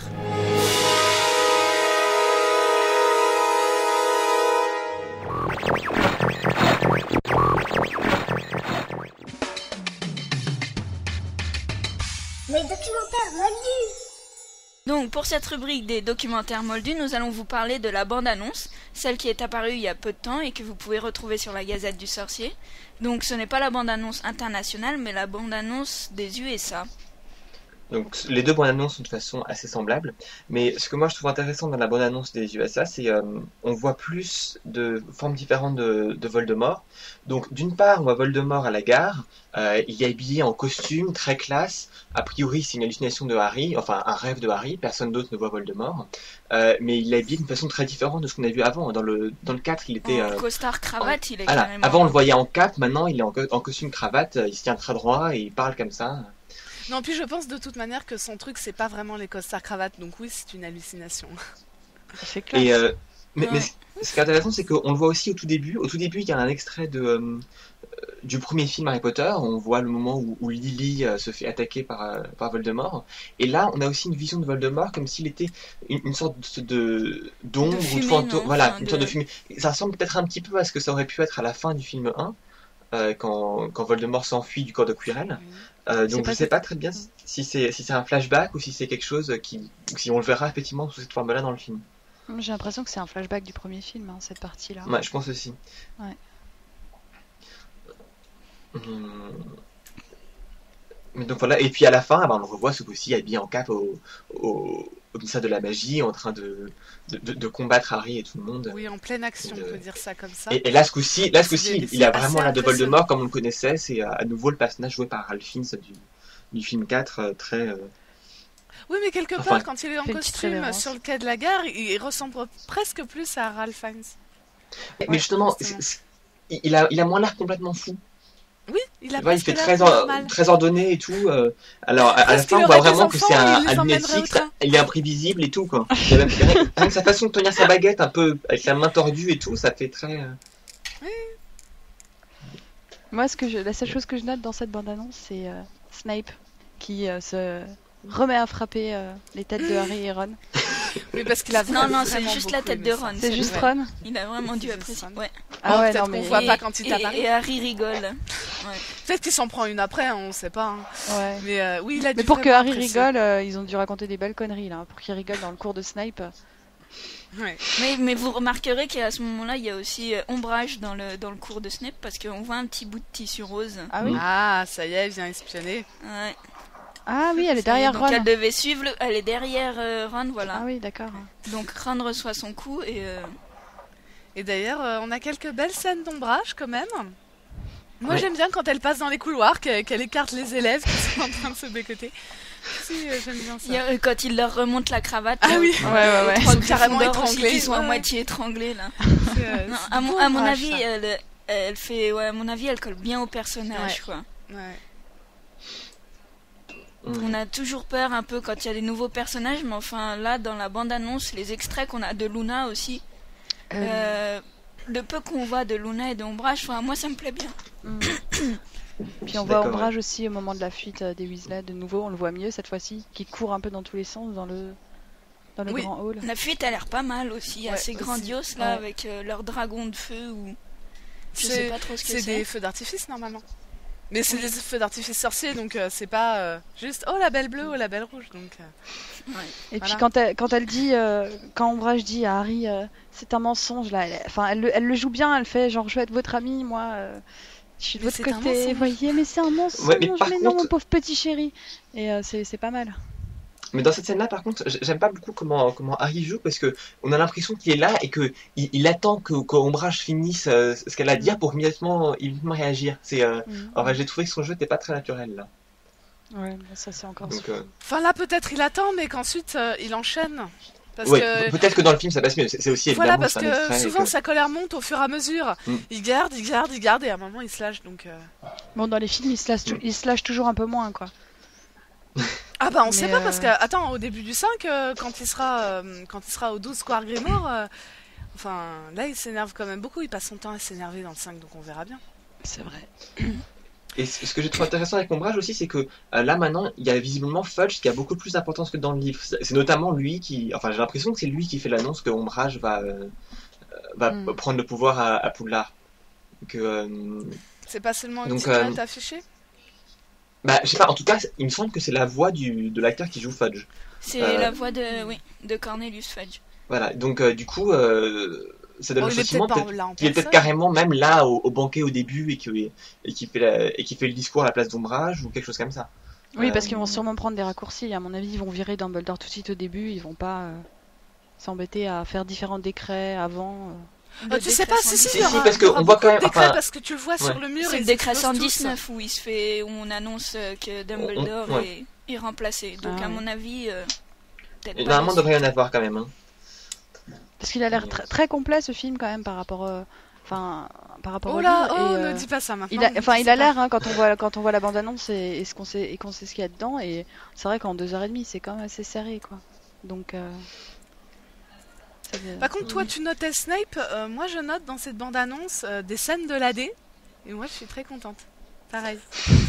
Les documentaires moldus. Donc pour cette rubrique des documentaires moldus, nous allons vous parler de la bande-annonce, celle qui est apparue il y a peu de temps et que vous pouvez retrouver sur la Gazette du Sorcier. Donc ce n'est pas la bande-annonce internationale, mais la bande-annonce des U S A. Donc les deux bandes-annonces sont de façon assez semblables, mais ce que moi je trouve intéressant dans la bande-annonce des U S A, c'est euh, on voit plus de formes différentes de, de Voldemort. Donc d'une part, on voit Voldemort à la gare, euh, il est habillé en costume, très classe. A priori, c'est une hallucination de Harry, enfin un rêve de Harry, personne d'autre ne voit Voldemort. Euh, mais il est habillé d'une façon très différente de ce qu'on a vu avant. Dans le, dans le quatre, il était... En euh, costard cravate, en... il est voilà. carrément... Avant, on le voyait en cape, maintenant il est en, en costume cravate, il se tient très droit et il parle comme ça. Non, puis je pense de toute manière que son truc, c'est pas vraiment les costards cravates, donc oui, c'est une hallucination. C'est clair. Et euh, mais, Ouais. mais ce ce qui est intéressant, c'est qu'on le voit aussi au tout début. Au tout début, il y a un extrait de, euh, du premier film Harry Potter. On voit le moment où, où Lily euh, se fait attaquer par, euh, par Voldemort. Et là, on a aussi une vision de Voldemort comme s'il était une, une sorte de de- d'ombre De ou de fumée, fantôme. non Voilà, Enfin, une de- sorte de fumée. Ça ressemble peut-être un petit peu à ce que ça aurait pu être à la fin du film un, euh, quand, quand Voldemort s'enfuit du corps de Quirrell. Euh, donc pas je sais tout- pas très bien si si c'est si c'est un flashback ou si c'est quelque chose qui si on le verra effectivement sous cette forme-là dans le film. J'ai l'impression que c'est un flashback du premier film, hein, cette partie-là. Ouais, je pense aussi. Ouais. Hum. Mais donc voilà, et puis à la fin, ben, on le revoit ce coup-ci habillé en cape au, au, au ministère de la magie, en train de, de, de, de combattre Harry et tout le monde. Oui, en pleine action, De- on peut dire ça comme ça. Et, et là, ce coup-ci, là, ce C'est- coup-ci, il, c'est il a assez vraiment l'air de impressionnant. Voldemort comme on le connaissait. C'est à, à nouveau le personnage joué par Ralph Fiennes du, du film quatre, euh, très. euh, Oui, mais quelque Enfin, part, quand il est en fait une petite costume révérence. sur le quai de la gare, il il ressemble presque plus à Ralph Fiennes. Mais Ouais, justement, justement. c'est- c'est- il a, il a moins l'air complètement fou. Oui, il a Tu vois, il presque fait l'air très, plus or- normal. très ordonné et tout. euh, alors, à, à la Parce fin, qu'il on voit aurait des vraiment que enfants c'est et un, il les un emmènerait lunatique, au train. il est imprévisible et tout, quoi. Il a même, rien que sa façon de tenir sa baguette, un peu avec sa main tordue et tout, ça fait très. euh, Moi, ce que je... la seule chose que je note dans cette bande-annonce, c'est euh, Snape qui euh, se remet à frapper euh, les têtes de Harry et Ron. Oui, parce qu'il a Non, non, vraiment c'est juste la beaucoup tête aimé de ça. Ron. C'est juste vrai. Ron. Il a vraiment dû C'est apprécier. juste Ouais. Ah Oh, ouais, peut-être non, qu'on mais... voit Et- pas quand il et- tape Harry. Et Harry rigole. Ouais. Peut-être qu'il s'en prend une après, hein, on sait pas. hein. Ouais. Mais euh, oui, il a dû Mais pour que vraiment Harry apprécier. rigole, euh, ils ont dû raconter des belles conneries, là. Pour qu'il rigole dans le cours de Snape. Ouais. Mais, mais vous remarquerez qu'à ce moment-là, il y a aussi euh, ombrage dans le, dans le cours de Snape parce qu'on voit un petit bout de tissu rose. Ah oui Ah, ça y est, il vient espionner. Ouais. Ah oui, elle est derrière Donc Ron. elle devait suivre, le- elle est derrière euh, Ron, voilà. Ah oui, d'accord. Donc Ron reçoit son coup et euh, Et d'ailleurs, euh, on a quelques belles scènes d'ombrage quand même. Moi, Ouais. j'aime bien quand elle passe dans les couloirs, qu'elle qu'elle écarte les élèves qui sont en train de se bécoter. Si, euh, j'aime bien ça. il y a, euh, quand il leur remonte la cravate, Ah là, oui. où- Ouais, ouais, ouais. les trois Ils sont carrément Gryffondors aussi étranglés. qui sont à Ouais. moitié étranglés là. C'est, euh, Non, c'est à, du mon, beau à mon ombrage, avis, ça. elle, elle fait, ouais, à mon avis, elle colle bien au personnage, Ouais. quoi. Ouais. hum. On a toujours peur un peu quand il y a des nouveaux personnages, mais enfin là, dans la bande-annonce, les extraits qu'on a de Luna aussi, Euh, euh, le peu qu'on voit de Luna et d'Ombrage, enfin, moi ça me plaît bien. hmm. Puis on suis voit d'accord, Ombrage aussi au moment de la fuite euh, des Weasley. De nouveau, on le voit mieux cette fois-ci, qui court un peu dans tous les sens dans le, dans le Oui. grand hall. La fuite a l'air pas mal aussi, Ouais, assez aussi. grandiose là, Ouais. avec euh, leur dragon de feu ou. Je C'est- sais pas trop ce que C'est c'est. des feux d'artifice normalement. Mais c'est des feux d'artifice sorciers, donc euh, c'est pas euh, juste oh la belle bleue, oh la belle rouge. Donc euh, Ouais. Et Voilà. puis quand elle, quand elle dit, euh, quand Ombrage dit à Harry, euh, c'est un mensonge là, elle, enfin elle, le- elle le joue bien, elle fait genre je vais être votre amie, moi, euh, je suis de Mais votre c'est un côté, mensonge. vous voyez, mais c'est un mensonge, Ouais, mais, mais par non contre- mon pauvre petit chéri, et euh, c'est c'est pas mal. Mais dans cette scène-là, par contre, j- j'aime pas beaucoup comment, comment Harry joue parce que on a l'impression qu'il est là et que il, il attend que qu'Ombrage finisse euh, ce qu'elle a à dire pour immédiatement, immédiatement réagir. C'est, euh... Mhm. Alors, j'ai trouvé que son jeu n'était pas très naturel là. Ouais, mais ça c'est encore. Donc, euh, enfin là peut-être il attend, mais qu'ensuite euh, il enchaîne. Parce Ouais, que peut-être que dans le film ça passe mieux, c'est c'est aussi voilà, évidemment parce c'est un que extrait et souvent que- sa colère monte au fur et à mesure. Mm. Il garde, il garde, il garde, et à un moment il se lâche. Donc euh, Bon, dans les films, il se lâche, il se lâche toujours un peu moins, quoi. ah bah on Mais, sait pas euh, parce que attends, au début du cinq, euh, quand il sera euh, quand il sera au douze Square Grimoire, euh, enfin là il s'énerve quand même beaucoup. Il passe son temps à s'énerver dans le cinq, donc on verra bien. C'est vrai. Et ce ce que j'ai trouvé intéressant avec Ombrage aussi, c'est que euh, là maintenant, il y a visiblement Fudge qui a beaucoup plus d'importance que dans le livre. C'est c'est notamment lui qui, enfin j'ai l'impression que c'est lui qui fait l'annonce que Ombrage va, euh, va Mm. prendre le pouvoir à, à Poudlard. Que, euh, C'est pas seulement une Donc, petite euh, note affichée. bah je sais pas, en tout cas, il me semble que c'est la voix du, de l'acteur qui joue Fudge. C'est Euh, la voix de, oui, de Cornelius Fudge. Voilà, donc euh, du coup, euh, ça donne Bon, le il est sentiment peut-être pas peut-être là en qu'il est peut-être personne. carrément même là au, au banquet au début et qui et qui fait la- et qui fait le discours à la place d'Ombrage ou quelque chose comme ça. Oui, Euh, parce qu'ils vont sûrement prendre des raccourcis. À mon avis, ils vont virer Dumbledore tout de suite au début. Ils vont pas euh, s'embêter à faire différents décrets avant. euh. Euh, tu sais pas, si, si, Si, il y si, aura, parce il y aura qu'on voit beaucoup quand de même- décrets enfin, parce que tu le vois sur ouais. le mur. C'est et le ils décret explosent tous. cent dix-neuf où il se fait, où on annonce euh, que Dumbledore On- on- ouais. est, est remplacé. Donc Ah à ouais. mon avis, euh, peut-être Et pas normalement, il dessus. devrait y en avoir quand même. Hein. Parce qu'il a l'air tr- très complet ce film quand même par rapport, euh, enfin, par rapport Oh au là, livre. oh, et, ne euh, dis pas ça maintenant. il a, ne enfin, dis il a pas. l'air hein, quand on voit quand on voit la bande annonce et, et ce qu'on sait et qu'on sait ce qu'il y a dedans. Et c'est vrai qu'en deux heures et demie, c'est quand même assez serré, quoi. Donc. Euh, c'est- Par contre, toi, tu notais Snape. euh, moi, je note dans cette bande-annonce euh, des scènes de l'A D. Et moi, je suis très contente. Pareil.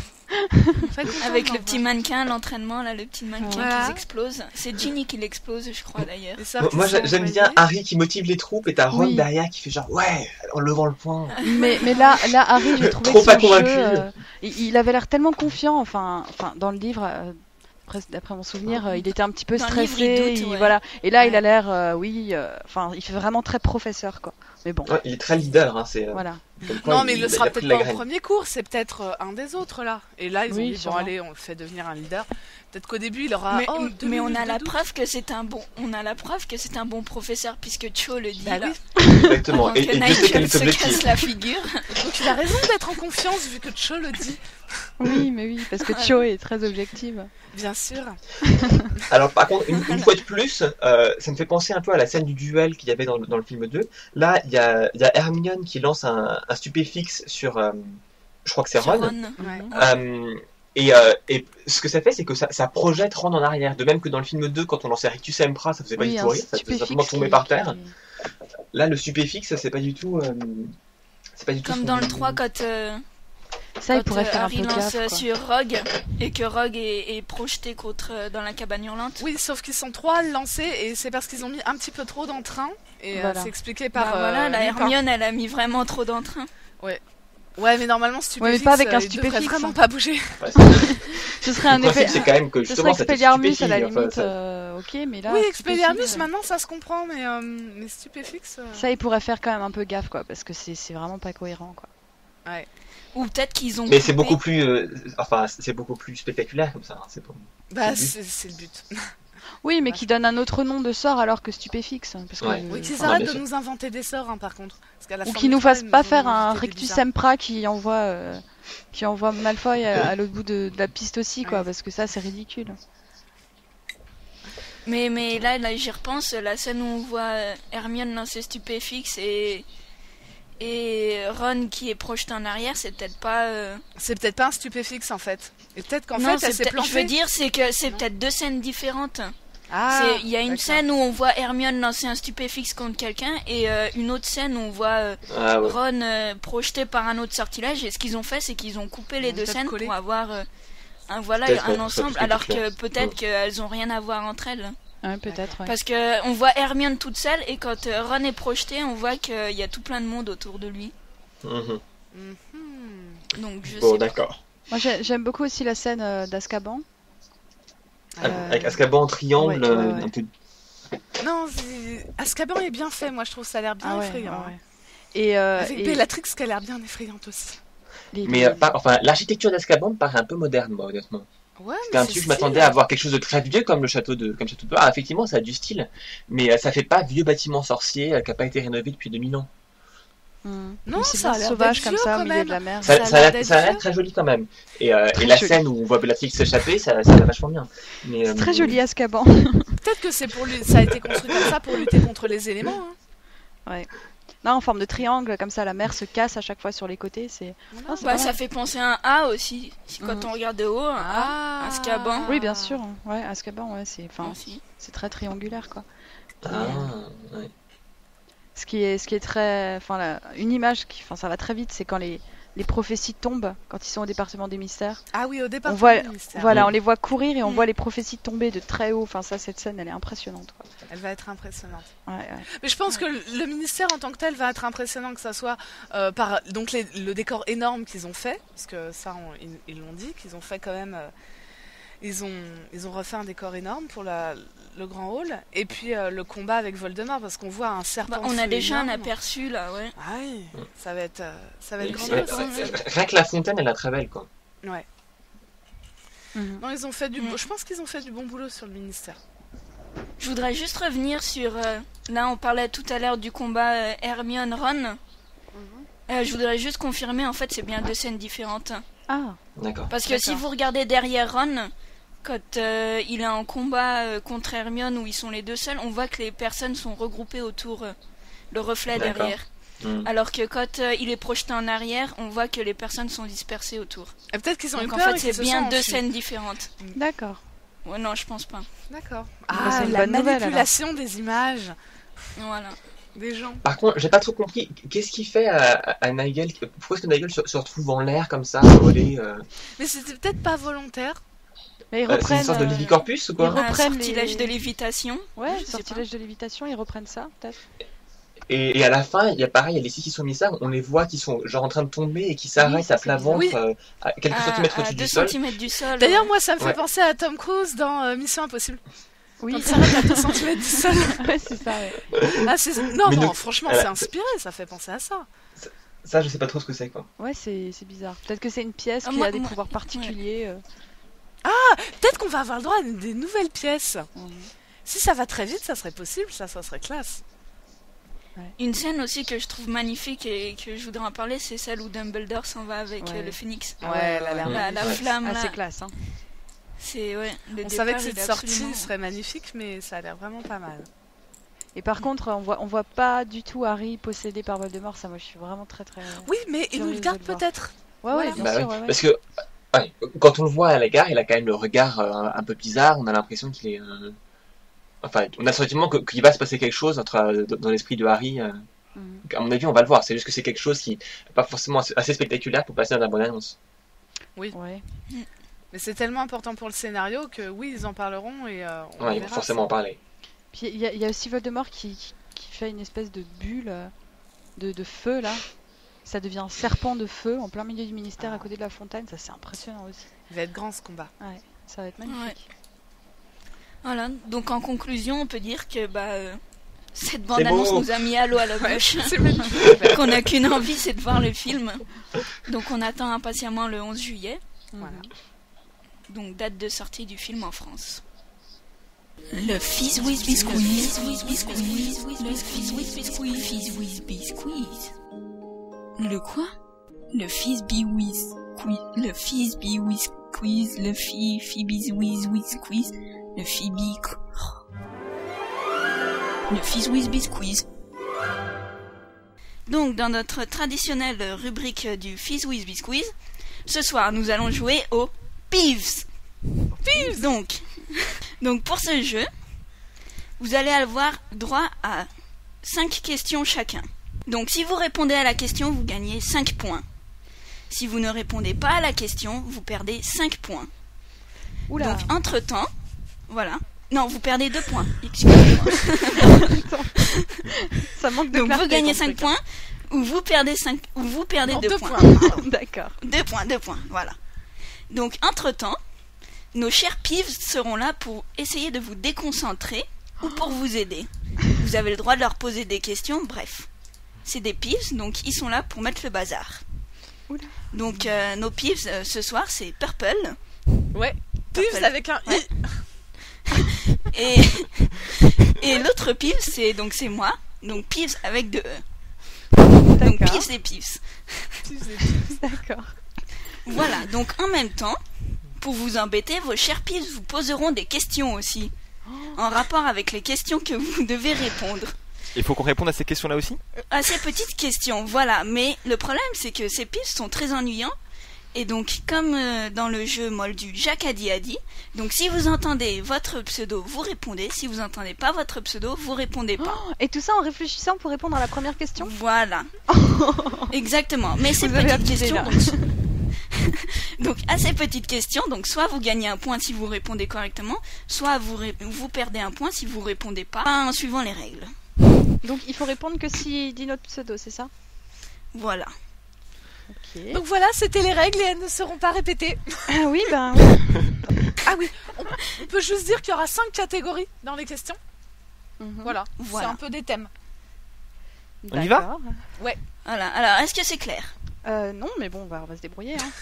Très contente Avec d'en le petit voir. mannequin, l'entraînement, là, le petit mannequin Voilà. qui explose. C'est Ginny qui l'explose, je crois d'ailleurs. Les sœurs Moi, qui moi, sont j'a- j'aime envoyées. bien Harry qui motive les troupes et t'as Ron Oui. derrière qui fait genre ouais en levant le poing. Mais, mais là, là, Harry, j'ai trouvé Trop que pas son jeu, convaincu. euh, il, il avait l'air tellement confiant. Enfin, enfin, dans le livre, euh, presque d'après mon souvenir, euh, il était un petit peu Dans le livre, stressé. il doute, il- ouais. Voilà. Et là, il a Ouais. l'air, euh, oui, euh, enfin, il fait vraiment très professeur, quoi. Mais bon, Ouais, il est très leader. Hein, c'est, euh, voilà. comme quoi, Non, mais il le a- sera a pris peut-être la pas au graine. premier cours, c'est peut-être euh, un des autres là. Et là, ils ont Oui, dit bon, sûrement. allez, on le fait devenir un leader. Peut-être qu'au début, il aura. mais, oh, deux mais on minutes a de la doute. preuve que c'est un bon, on a la preuve que c'est un bon professeur puisque Cho le dit Bah là. oui. Exactement. Avant Et, que et Dieu sait quel Nigel est se l'objectif. casse la figure. Donc il a raison d'être en confiance vu que Cho le dit. Oui, mais oui, parce que Cho est très objective. Bien sûr. Alors par contre, une, une fois de plus, euh, ça me fait penser un peu à la scène du duel qu'il y avait dans, le- dans le film deux. Là, il y a, il y a Hermione qui lance un, un stupéfixe sur, euh, je crois que c'est Sur Ron. Ron. Ouais. Euh, et, euh, et ce que ça fait, c'est que ça, ça projette Ron en arrière. De même que dans le film deux, quand on lançait Rictus Sempra, ça faisait pas Oui, du un tout rire, ça faisait stupéfixe simplement tomber qui- par terre. qui- Là, le stupéfixe, c'est pas du tout. euh, c'est pas du tout. Comme son- dans le trois quand, euh, Ça, il quand, pourrait euh, faire un Harry peu lance gaffe, euh, quoi. sur Rogue et que Rogue est, est projeté contre euh, dans la cabane hurlante. Oui, sauf qu'ils sont trois à le lancer et c'est parce qu'ils ont mis un petit peu trop d'entrain. Et euh, Voilà. c'est expliqué Bah par. voilà, euh, la Lupin. Hermione, elle a mis vraiment trop d'entrain. Ouais, mais normalement, stupéfixe, pas avec un euh, il devrait stupéfixe, vraiment hein. pas bouger. Ouais, c'est- Ce serait un le principe, effet. c'est quand même que Ce justement, serait ça te Expelliarmus à la stupéfie, enfin, limite, ça- euh, ok, mais là. oui, stupéfixe, Expelliarmus, euh, maintenant ça se comprend, mais, euh, mais stupéfixe. euh, Ça, il pourrait faire quand même un peu gaffe, quoi, parce que c'est c'est vraiment pas cohérent, quoi. Ou peut-être qu'ils ont. Mais c'est coupé. beaucoup plus, euh, enfin, c'est beaucoup plus spectaculaire comme ça. hein, C'est pas... Bah, C'est le but. c'est c'est le but. Oui, mais Ouais. qui donne un autre nom de sort alors que stupéfixe. Parce que, Ouais. Oui, qu'ils Ah, arrêtent bien de sûr. nous inventer des sorts, hein, par contre. Parce qu'à la Ou fin qui du nous trois, fasse ils pas ont faire un invité des Rectus bizarres. Sempra qui envoie, euh, qui envoie Malfoy à, à l'autre bout de, de la piste aussi, quoi, Ouais. parce que ça, c'est ridicule. Mais, mais là, là j'y repense, la scène où on voit euh, Hermione lancer stupéfixe et, et Ron qui est projeté en arrière, c'est peut-être pas. euh, C'est peut-être pas un stupéfixe en fait. Et peut-être qu'en non, fait, elle c'est s'est peut-être- je veux plantée. dire, c'est que c'est Non. peut-être deux scènes différentes. Ah, C'est- Il y a une d'accord. scène où on voit Hermione lancer un stupéfixe contre quelqu'un et euh, une autre scène où on voit euh, Ah ouais. Ron euh, projeté par un autre sortilège. Et ce qu'ils ont fait, c'est qu'ils ont coupé les Ils ont deux peut-être scènes collé. pour avoir euh, un, voilà, Peut-être, ouais, un pour que ça ensemble, puisse alors être plus que clair. peut-être Ouais. qu'elles ont rien à voir entre elles. Ouais, peut-être, ouais. Parce que on voit Hermione toute seule et quand euh, Ron est projeté, on voit qu'il y a tout plein de monde autour de lui. Mhm. Mhm. Donc je Bon, sais pas. d'accord. Moi, j'ai- j'aime beaucoup aussi la scène euh, d'Azkaban. Euh, Avec Azkaban en triangle, ouais, ouais, euh, ouais. un peu. Non, c'est- Azkaban est bien fait, moi je trouve ça a l'air bien Ah ouais, effrayant. ouais, ouais. Et, euh, Avec et Bellatrix qui a l'air bien effrayante aussi. les- Mais les- euh, pas- enfin, l'architecture d'Azkaban me paraît un peu moderne, moi, honnêtement. Ouais, C'était un mais truc, c'est je m'attendais stylé. à avoir quelque chose de très vieux comme le château de, comme château de. Ah, effectivement, ça a du style, mais euh, ça fait pas vieux bâtiment sorcier euh, qui a pas été rénové depuis deux mille ans. Mmh. Non, c'est ça a bien l'air sauvage d'être comme vieux, ça au quand milieu même. de la mer. Ça, Ça a ça a l'air l'air d'être ça a l'air vieux. très joli quand même. Et, euh, Très et la joli. scène où on voit Bellatrix s'échapper, ça, ça va vachement bien. Mais, C'est euh, très joli Azkaban. Peut-être que c'est pour lui... ça a été construit comme ça pour lutter contre les éléments. Hein. Ouais. Non, en forme de triangle, comme ça la mer se casse à chaque fois sur les côtés. C'est. Voilà. Ah, c'est Bah, pas ça mal. fait penser à un A aussi. Si quand Mhm. on regarde de haut, un A, Ah. Azkaban. Oui, bien sûr. Ouais, Azkaban, ouais, c'est. Enfin, Aussi. c'est très triangulaire, quoi. Ah, ouais. Ce qui est, ce qui est très, enfin, la- une image qui, enfin, ça va très vite, c'est quand les, les prophéties tombent, quand ils sont au département des mystères. Ah oui, au départ. On voit, du mystère. voilà, Mm. on les voit courir et on Mm. voit les prophéties tomber de très haut. Enfin, ça, cette scène, elle est impressionnante, quoi. Elle va être impressionnante. Ouais, ouais. Mais je pense que le, le ministère en tant que tel va être impressionnant, que ça soit euh, par donc les- le décor énorme qu'ils ont fait, parce que ça, on- ils, ils l'ont dit, qu'ils ont fait quand même. euh, ils ont ils ont refait un décor énorme pour la, le grand hall, et puis euh, le combat avec Voldemort, parce qu'on voit un serpent. Bah, de on a feu déjà un énorme. aperçu là, ouais. Ah oui, ça va être euh, ça va être Ouais, grandiose. ouais, ouais. Rien que la fontaine, elle est très belle, quoi. Ouais. Mhm. Non, ils ont fait du. Mm. Je pense qu'ils ont fait du bon boulot sur le ministère. Je voudrais juste revenir sur. euh, là, on parlait tout à l'heure du combat euh, Hermione-Ron. Euh, je voudrais juste confirmer, en fait, c'est bien deux scènes différentes. Ah, D'accord. Parce que D'accord. si vous regardez derrière Ron, quand euh, il est en combat euh, contre Hermione où ils sont les deux seuls, on voit que les personnes sont regroupées autour, euh, le reflet D'accord. derrière. Mm. Alors que quand euh, il est projeté en arrière, on voit que les personnes sont dispersées autour. Et peut-être qu'ils ont Donc eu en peur fait, et c'est qu'ils se bien sont deux enfuis. scènes différentes. d'accord. Ouais, non, je pense pas. D'accord. Bah, Ah, c'est une la bonne nouvelle, alors. manipulation des images Voilà. des gens. Par contre, j'ai pas trop compris. Qu'est-ce qu'il fait à, à, à Nigel? Pourquoi est-ce que Nigel se, se retrouve en l'air comme ça, volé euh... Mais c'était peut-être pas volontaire. Mais ils euh, C'est une reprennent. sorte de euh, Lévicorpus ou quoi? ils Un reprennent sortilège les- de lévitation. Ouais, Je sais sortilège de lévitation, ils reprennent ça, peut-être. Et, et à la fin, il y a pareil, il y a les six qui sont mis ça, on les voit qui sont genre en train de tomber et qui s'arrêtent ça, à plat c'est bizarre. ventre, Oui. euh, à quelques À, centimètres à au-dessus deux du sol. centimètres du sol. D'ailleurs, ouais. moi, ça me fait Ouais. penser à Tom Cruise dans euh, Mission Impossible. Oui, Quand il s'arrête à deux centimètres du sol. ouais, c'est ça, ouais. Ah, c'est... Non, Mais non, nous- franchement, Alors, c'est inspiré, ça fait penser à ça. Ça, je sais pas trop ce que c'est, quoi. Ouais, c'est c'est bizarre. Peut-être que c'est une pièce Ah, qui moi- a des moi- pouvoirs particuliers. euh. Peut-être qu'on va avoir le droit à des nouvelles pièces. Mhm. Si ça va très vite, ça serait possible, ça, ça serait classe. Une scène aussi que je trouve magnifique et que je voudrais en parler, c'est celle où Dumbledore s'en va avec Ouais. euh, le phénix. Ouais, elle a l'air La, la Ouais. flamme Ah, là, c'est classe, hein. c'est ouais. Le On départ, savait que il cette est sortie absolument- serait magnifique, mais ça a l'air vraiment pas mal. Et par contre, on voit, on voit pas du tout Harry possédé par Voldemort. Ça, moi, je suis vraiment très très. Oui, mais il nous Curieuse le de garde le voir. peut-être. Ouais, ouais, Voilà. bien Bah sûr, ouais, ouais, ouais. Parce que ouais, quand on le voit à la gare, il a quand même le regard euh, un, un peu bizarre. On a l'impression qu'il est. euh, Enfin, on a le sentiment que- qu'il va se passer quelque chose entre, euh, dans l'esprit de Harry. euh. Mhm. À mon avis, on va le voir. C'est juste que c'est quelque chose qui n'est pas forcément assez, assez spectaculaire pour passer dans la bonne annonce. Ouais. Mais c'est tellement important pour le scénario que oui, ils en parleront et euh, on Ouais, ils vont verra forcément ça. en parler. Puis il y, a- il y a aussi Voldemort qui, qui, qui fait une espèce de bulle euh, de, de feu là. Ça devient un serpent de feu en plein milieu du ministère à côté de la fontaine. Ça, c'est impressionnant aussi. Il va être grand ce combat. Ouais, ça va être magnifique. Voilà. Donc en conclusion, on peut dire que bah euh, cette bande C'est annonce beau. nous a mis à l'eau à la bouche. C'est magnifique. Qu'on n'a qu'une envie, c'est de voir le film. Donc on attend impatiemment le onze juillet. Voilà. Donc date de sortie du film en France. Le Fizz Whiz Biscuit. Le Fizz Whiz Biscuit. Le Fizz Whiz Biscuit. Fizz Whiz Biscuit. Le quoi? Le Fizz Whiz Quiz. Le Fizz Whiz Quiz. Le Fi Phoebe's Whiz Whiz Quiz. Le Phoebe. Le Fizz Whiz Biscuit. Donc dans notre traditionnelle rubrique du Fizz Whiz Biscuit, ce soir nous allons jouer au Peeves. Peeves donc. Donc pour ce jeu, vous allez avoir droit à cinq questions chacun. Donc si vous répondez à la question, vous gagnez cinq points. Si vous ne répondez pas à la question, vous perdez cinq points. Oula. Donc entre-temps, voilà. Non, vous perdez deux points. Excusez-moi. Ça manque de Donc clarté, vous gagnez ton cinq truc, points ou vous perdez cinq ou vous perdez Non, deux deux points. points. hein. D'accord. Deux points, deux points, voilà. Donc, entre-temps, nos chers Peeves seront là pour essayer de vous déconcentrer ou pour vous aider. Vous avez le droit de leur poser des questions, bref. C'est des Peeves, donc ils sont là pour mettre le bazar. Oula. Donc, euh, nos Peeves, euh, ce soir, c'est Purple. Ouais. Peeves avec un i. Ouais. Et, et l'autre Peeves, c'est, donc, c'est moi. Donc, Peeves avec deux E. Donc D'accord. pifs et pifs. D'accord. Voilà, donc en même temps, pour vous embêter, vos chers pifs vous poseront des questions aussi, en rapport avec les questions que vous devez répondre. Il faut qu'on réponde à ces questions-là aussi? À ces petites questions, voilà. Mais le problème, c'est que ces pifs sont très ennuyants. Et donc, comme euh, dans le jeu moldu Jacques a dit a dit, donc si vous entendez votre pseudo, vous répondez. Si vous entendez pas votre pseudo, vous répondez pas. Oh, et tout ça en réfléchissant pour répondre à la première question. Voilà. Exactement. Mais ces Vous avez petites abusé, questions, là. donc, donc à ces petites questions, donc soit vous gagnez un point si vous répondez correctement, soit vous ré- vous perdez un point si vous répondez pas, en suivant les règles. Donc il faut répondre que s'il dit notre pseudo, c'est ça? Voilà. Ok. Donc voilà, c'était les règles et elles ne seront pas répétées. Ah oui, ben oui. Ah oui, on, on peut juste dire qu'il y aura cinq catégories dans les questions. Mhm. Voilà, Voilà. c'est un peu des thèmes. On y va? D'accord. Voilà. Alors, est-ce que c'est clair? Euh, non, mais bon, bah, on va se débrouiller. Hein.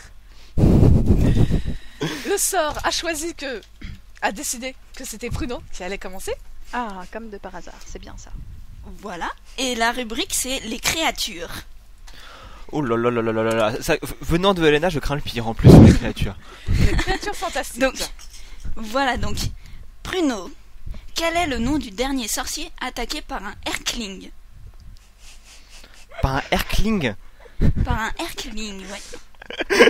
Le sort a choisi que... a décidé que c'était Bruno qui allait commencer. Ah, comme de par hasard, c'est bien ça. Voilà. Et la rubrique, c'est les créatures. Oh là là là là là là là. Ça, venant de Helena, je crains le pire en plus sur les créatures. Les créatures fantastiques. Donc, voilà donc. Pruno, quel est le nom du dernier sorcier attaqué par un Erkling? Par un Erkling. Par un Erkling, ouais.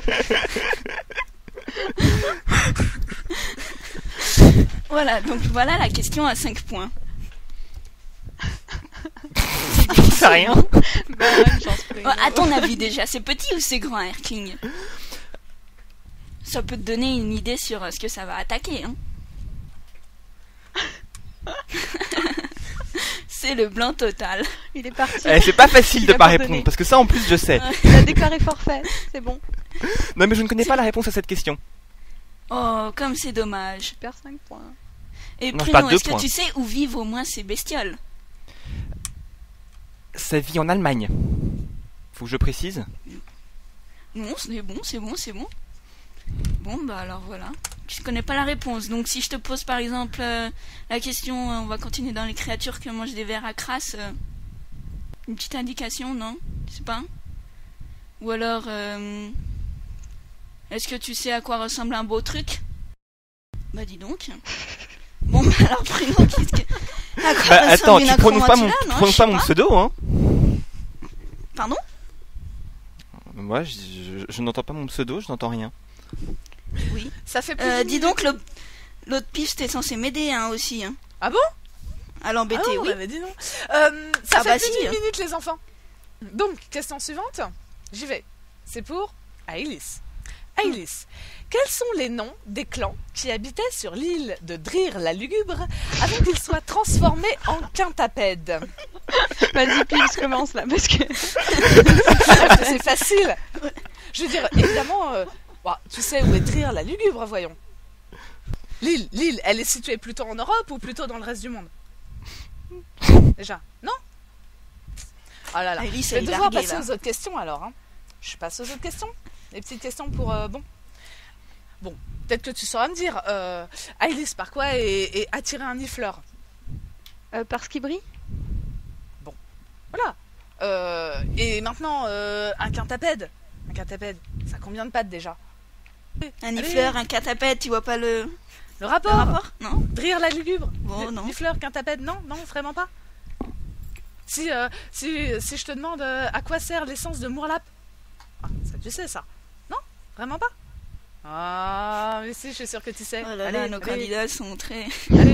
Voilà, donc voilà la question à cinq points. C'est rien. Bah, une chance pour une Oh, à autre. ton avis déjà, c'est petit ou c'est grand un Erkling? Ça peut te donner une idée sur euh, ce que ça va attaquer, hein. C'est le blanc total. Il est parti. Eh, c'est pas facile Il de a pas abandonné. répondre parce que ça en plus je sais. Il a déclaré forfait, c'est bon. Non mais je ne connais pas la réponse à cette question. Oh, comme c'est dommage. Je perds cinq points. Et Non, je Pruno, perds deux est-ce que points. tu sais où vivent au moins ces bestioles? Ça vit en Allemagne. Faut que je précise. Non, c'est bon, c'est bon, c'est bon. Bon, bah alors voilà. Je connais pas la réponse. Donc si je te pose par exemple euh, la question, euh, on va continuer dans les créatures qui mangent des vers à crasse. euh, une petite indication, non? Je sais pas. Ou alors, euh, est-ce que tu sais à quoi ressemble un beau truc? Bah dis donc. Bon, bah alors Bruno, qu'est-ce que... à quoi Bah ressemble attends, une tu prononces pas mon, acromantula, tu non, prononces je sais pas mon pas. pseudo, hein? Pardon? Moi, je, je- je n'entends pas mon pseudo, je n'entends rien. Oui. Ça fait plus Euh, d'une dis minute. donc, le- l'autre pif, t'es censé m'aider hein, aussi. Hein. Ah bon? À Ah l'embêter, non, on oui. avait dit non. Euh, ça Ah fait bah plus si. d'une minute les enfants. Donc, question suivante. J'y vais. C'est pour Aïlis. Aïlis, quels sont les noms des clans qui habitaient sur l'île de Drir la Lugubre avant qu'ils soient transformés en quintapèdes? Vas-y, Pils, commence là, parce que... Parce que c'est facile. Je veux dire, évidemment, euh, bah, tu sais où est Drir la Lugubre, voyons. L'île, l'île, elle est située plutôt en Europe ou plutôt dans le reste du monde? Déjà, non? Oh là là, Aïlis, je vais elle est devoir larguée, passer là. aux autres questions alors. Hein. Je passe aux autres questions. Les petites questions pour... euh, bon. Bon, peut-être que tu sauras me dire. Euh, Aïlis, par quoi est, est attiré un nifleur? Euh, parce qu'il brille. Voilà. Euh, et maintenant, euh, un quintapède. Un quintapède, ça a combien de pattes déjà? Un Allez. nifleur, un catapète, tu vois pas le, Le le rapport, rapport? Non? Drir la lugubre. Bon, non. Nifleur, quintapède, non, non, vraiment pas. Si, euh, si, si je te demande euh, à quoi sert l'essence de Mourlap, ah, ça tu sais ça. Non, vraiment pas. Ah, mais si, je suis sûre que tu sais. Oh là là, allez, nos allez, candidats sont très... allez.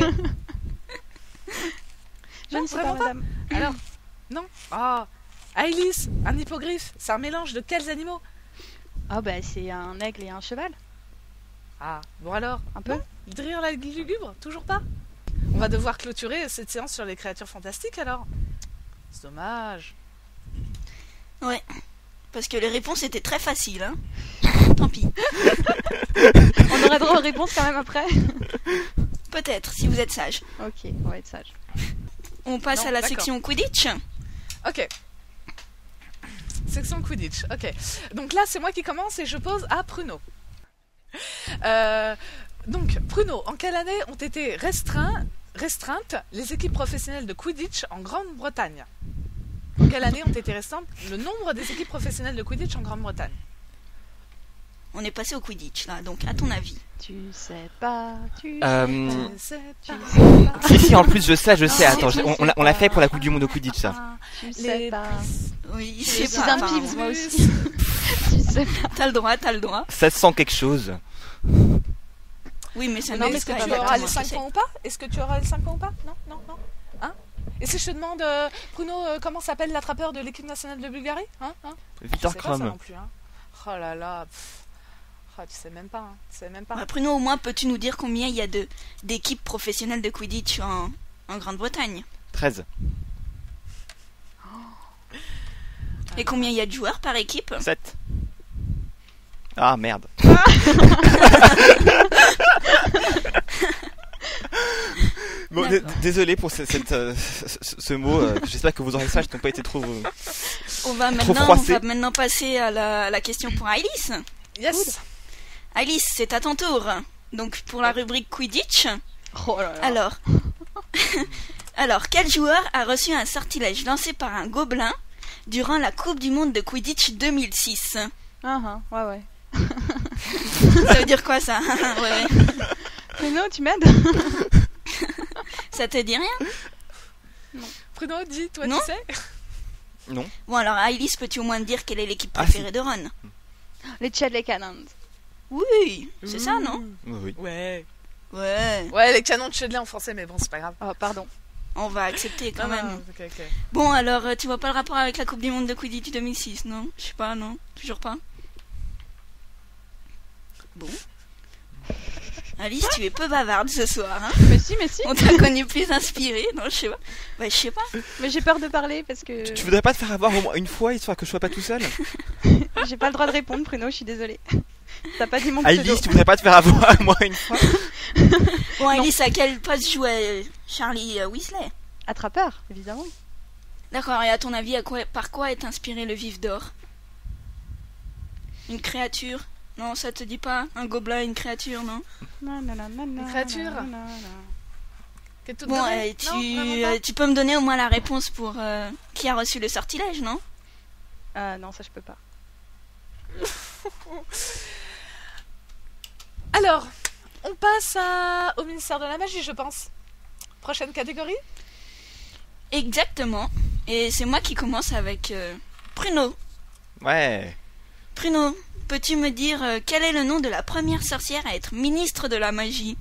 Je Non, ne sais pas, vraiment pas. madame. Alors, non. Ah, Aïlis, un hippogriffe, c'est un mélange de quels animaux? Ah bah c'est un aigle et un cheval, Ah, bon alors, un peu. Drir la lugubre, toujours pas? On va devoir clôturer cette séance sur les créatures fantastiques alors. C'est dommage. Ouais. Parce que les réponses étaient très faciles, hein. Tant pis. On aurait droit aux réponses quand même après. Peut-être, si vous êtes sage. Ok, on va être sage. On passe Non, à la d'accord. section Quidditch. Ok. Section Quidditch, ok. Donc là, c'est moi qui commence et je pose à Pruno. Euh, donc, Pruno, en quelle année ont été restreints, restreintes les équipes professionnelles de Quidditch en Grande-Bretagne? En quelle année ont été restantes le nombre des équipes professionnelles de Quidditch en Grande-Bretagne? On est passé au Quidditch là, donc à ton avis? Tu sais pas, tu Euh, sais Je sais pas, pas. tu Si, si, en plus, je sais, je sais. Ah, Attends, je je- on, sais on l'a- on l'a pas. fait pour la Coupe du Monde au Quidditch, ça. Ah, tu les sais pas. Oui, je Je sais suis pas. un enfin, pibs, moi plus. aussi. Tu sais pas. T'as le droit, t'as le droit. Ça sent quelque chose. Oui, mais ça Non, mais n'existe est-ce que pas tu auras exactement, les je cinq sais. points ou pas? Est-ce que tu auras les cinq points ou pas? Non, non, non. Hein? Et si je te demande, euh, Bruno, euh, comment s'appelle l'attrapeur de l'équipe nationale de Bulgarie? Hein? Hein? Victor Tu sais pas ça Krum. non plus, hein. Oh là là. pff. Oh, tu sais même pas. Hein. Tu sais même pas. Ouais, Bruno, au moins, peux-tu nous dire combien il y a de d'équipes professionnelles de Quidditch en, en Grande-Bretagne? treize. Et combien il y a de joueurs par équipe? sept. Ah, merde. Bon, d- D'accord. désolé pour ce, cette, euh, ce, ce- ce mot. euh, J'espère que vos oreilles n'ont pas été trop. euh, On va Trop maintenant, on froissé. va maintenant passer à la, à la question pour Alice. Yes. Alice, c'est à ton tour. Donc pour la rubrique Quidditch. Oh là là. Alors, alors quel joueur a reçu un sortilège lancé par un gobelin durant la Coupe du Monde de Quidditch deux mille six? Ah, ah, ouais, ouais. Ça veut dire quoi ça? Ouais, ouais. Bruno, tu m'aides? Ça te dit rien? Bruno, dis, toi, Non. tu sais? Non. Bon alors Alice, peux-tu au moins me dire quelle est l'équipe Ah, préférée si. de Ron? Les Chadley Cannons. Oui, c'est ça non? Oui. Ouais. Ouais, Ouais, les canons de Chedley en français, mais bon, c'est pas grave. Oh, pardon. on va accepter quand Non, même. non, ok, ok. Bon alors, euh, tu vois pas le rapport avec la Coupe du Monde de Quidditch deux mille six, non? Je sais pas, non? Toujours pas? Bon. Alice, tu es peu bavarde ce soir, hein? Mais si, mais si. On t'a connu plus inspirée, non? Je sais pas. Bah, je sais pas. Mais j'ai peur de parler parce que Tu voudrais pas te faire avoir au moins une fois histoire que je sois pas tout seul? j'ai pas le droit de répondre, Bruno, je suis désolée. T'as pas dit mon pseudo. Alice, tu voudrais pas te faire avoir au moins une fois? Bon, Alice, à quel poste jouait euh, Charlie euh, Weasley? Attrapeur, évidemment. D'accord, et à ton avis, à quoi, par quoi est inspiré le vif d'or? Une créature? Non, ça te dit pas? Un gobelin, une créature, non? Une créature. Qui est toute Bon, dorée? euh, Non, tu, vraiment pas. euh, tu peux me donner au moins la réponse pour euh, qui a reçu le sortilège, non? Ah non, ça je peux pas. Alors, on passe à... au ministère de la magie, je pense. Prochaine catégorie. Exactement. Et c'est moi qui commence avec euh, Pruno. Ouais. Pruno, peux-tu me dire euh, quel est le nom de la première sorcière à être ministre de la magie?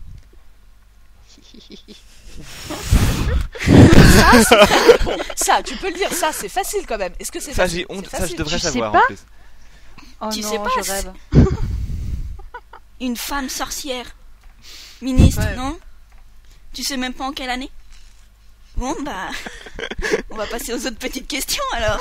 Ça, c'est- bon, ça, tu peux le dire, ça, c'est facile quand même. Est-ce que c'est Ça, facile? j'ai honte. C'est Ça, je facile. devrais Tu sais savoir pas en plus. Oh Tu non, sais pas, je c'est- rêve. Une femme sorcière. Ministre, Ouais. non? Tu sais même pas en quelle année? Bon, bah... on va passer aux autres petites questions, alors.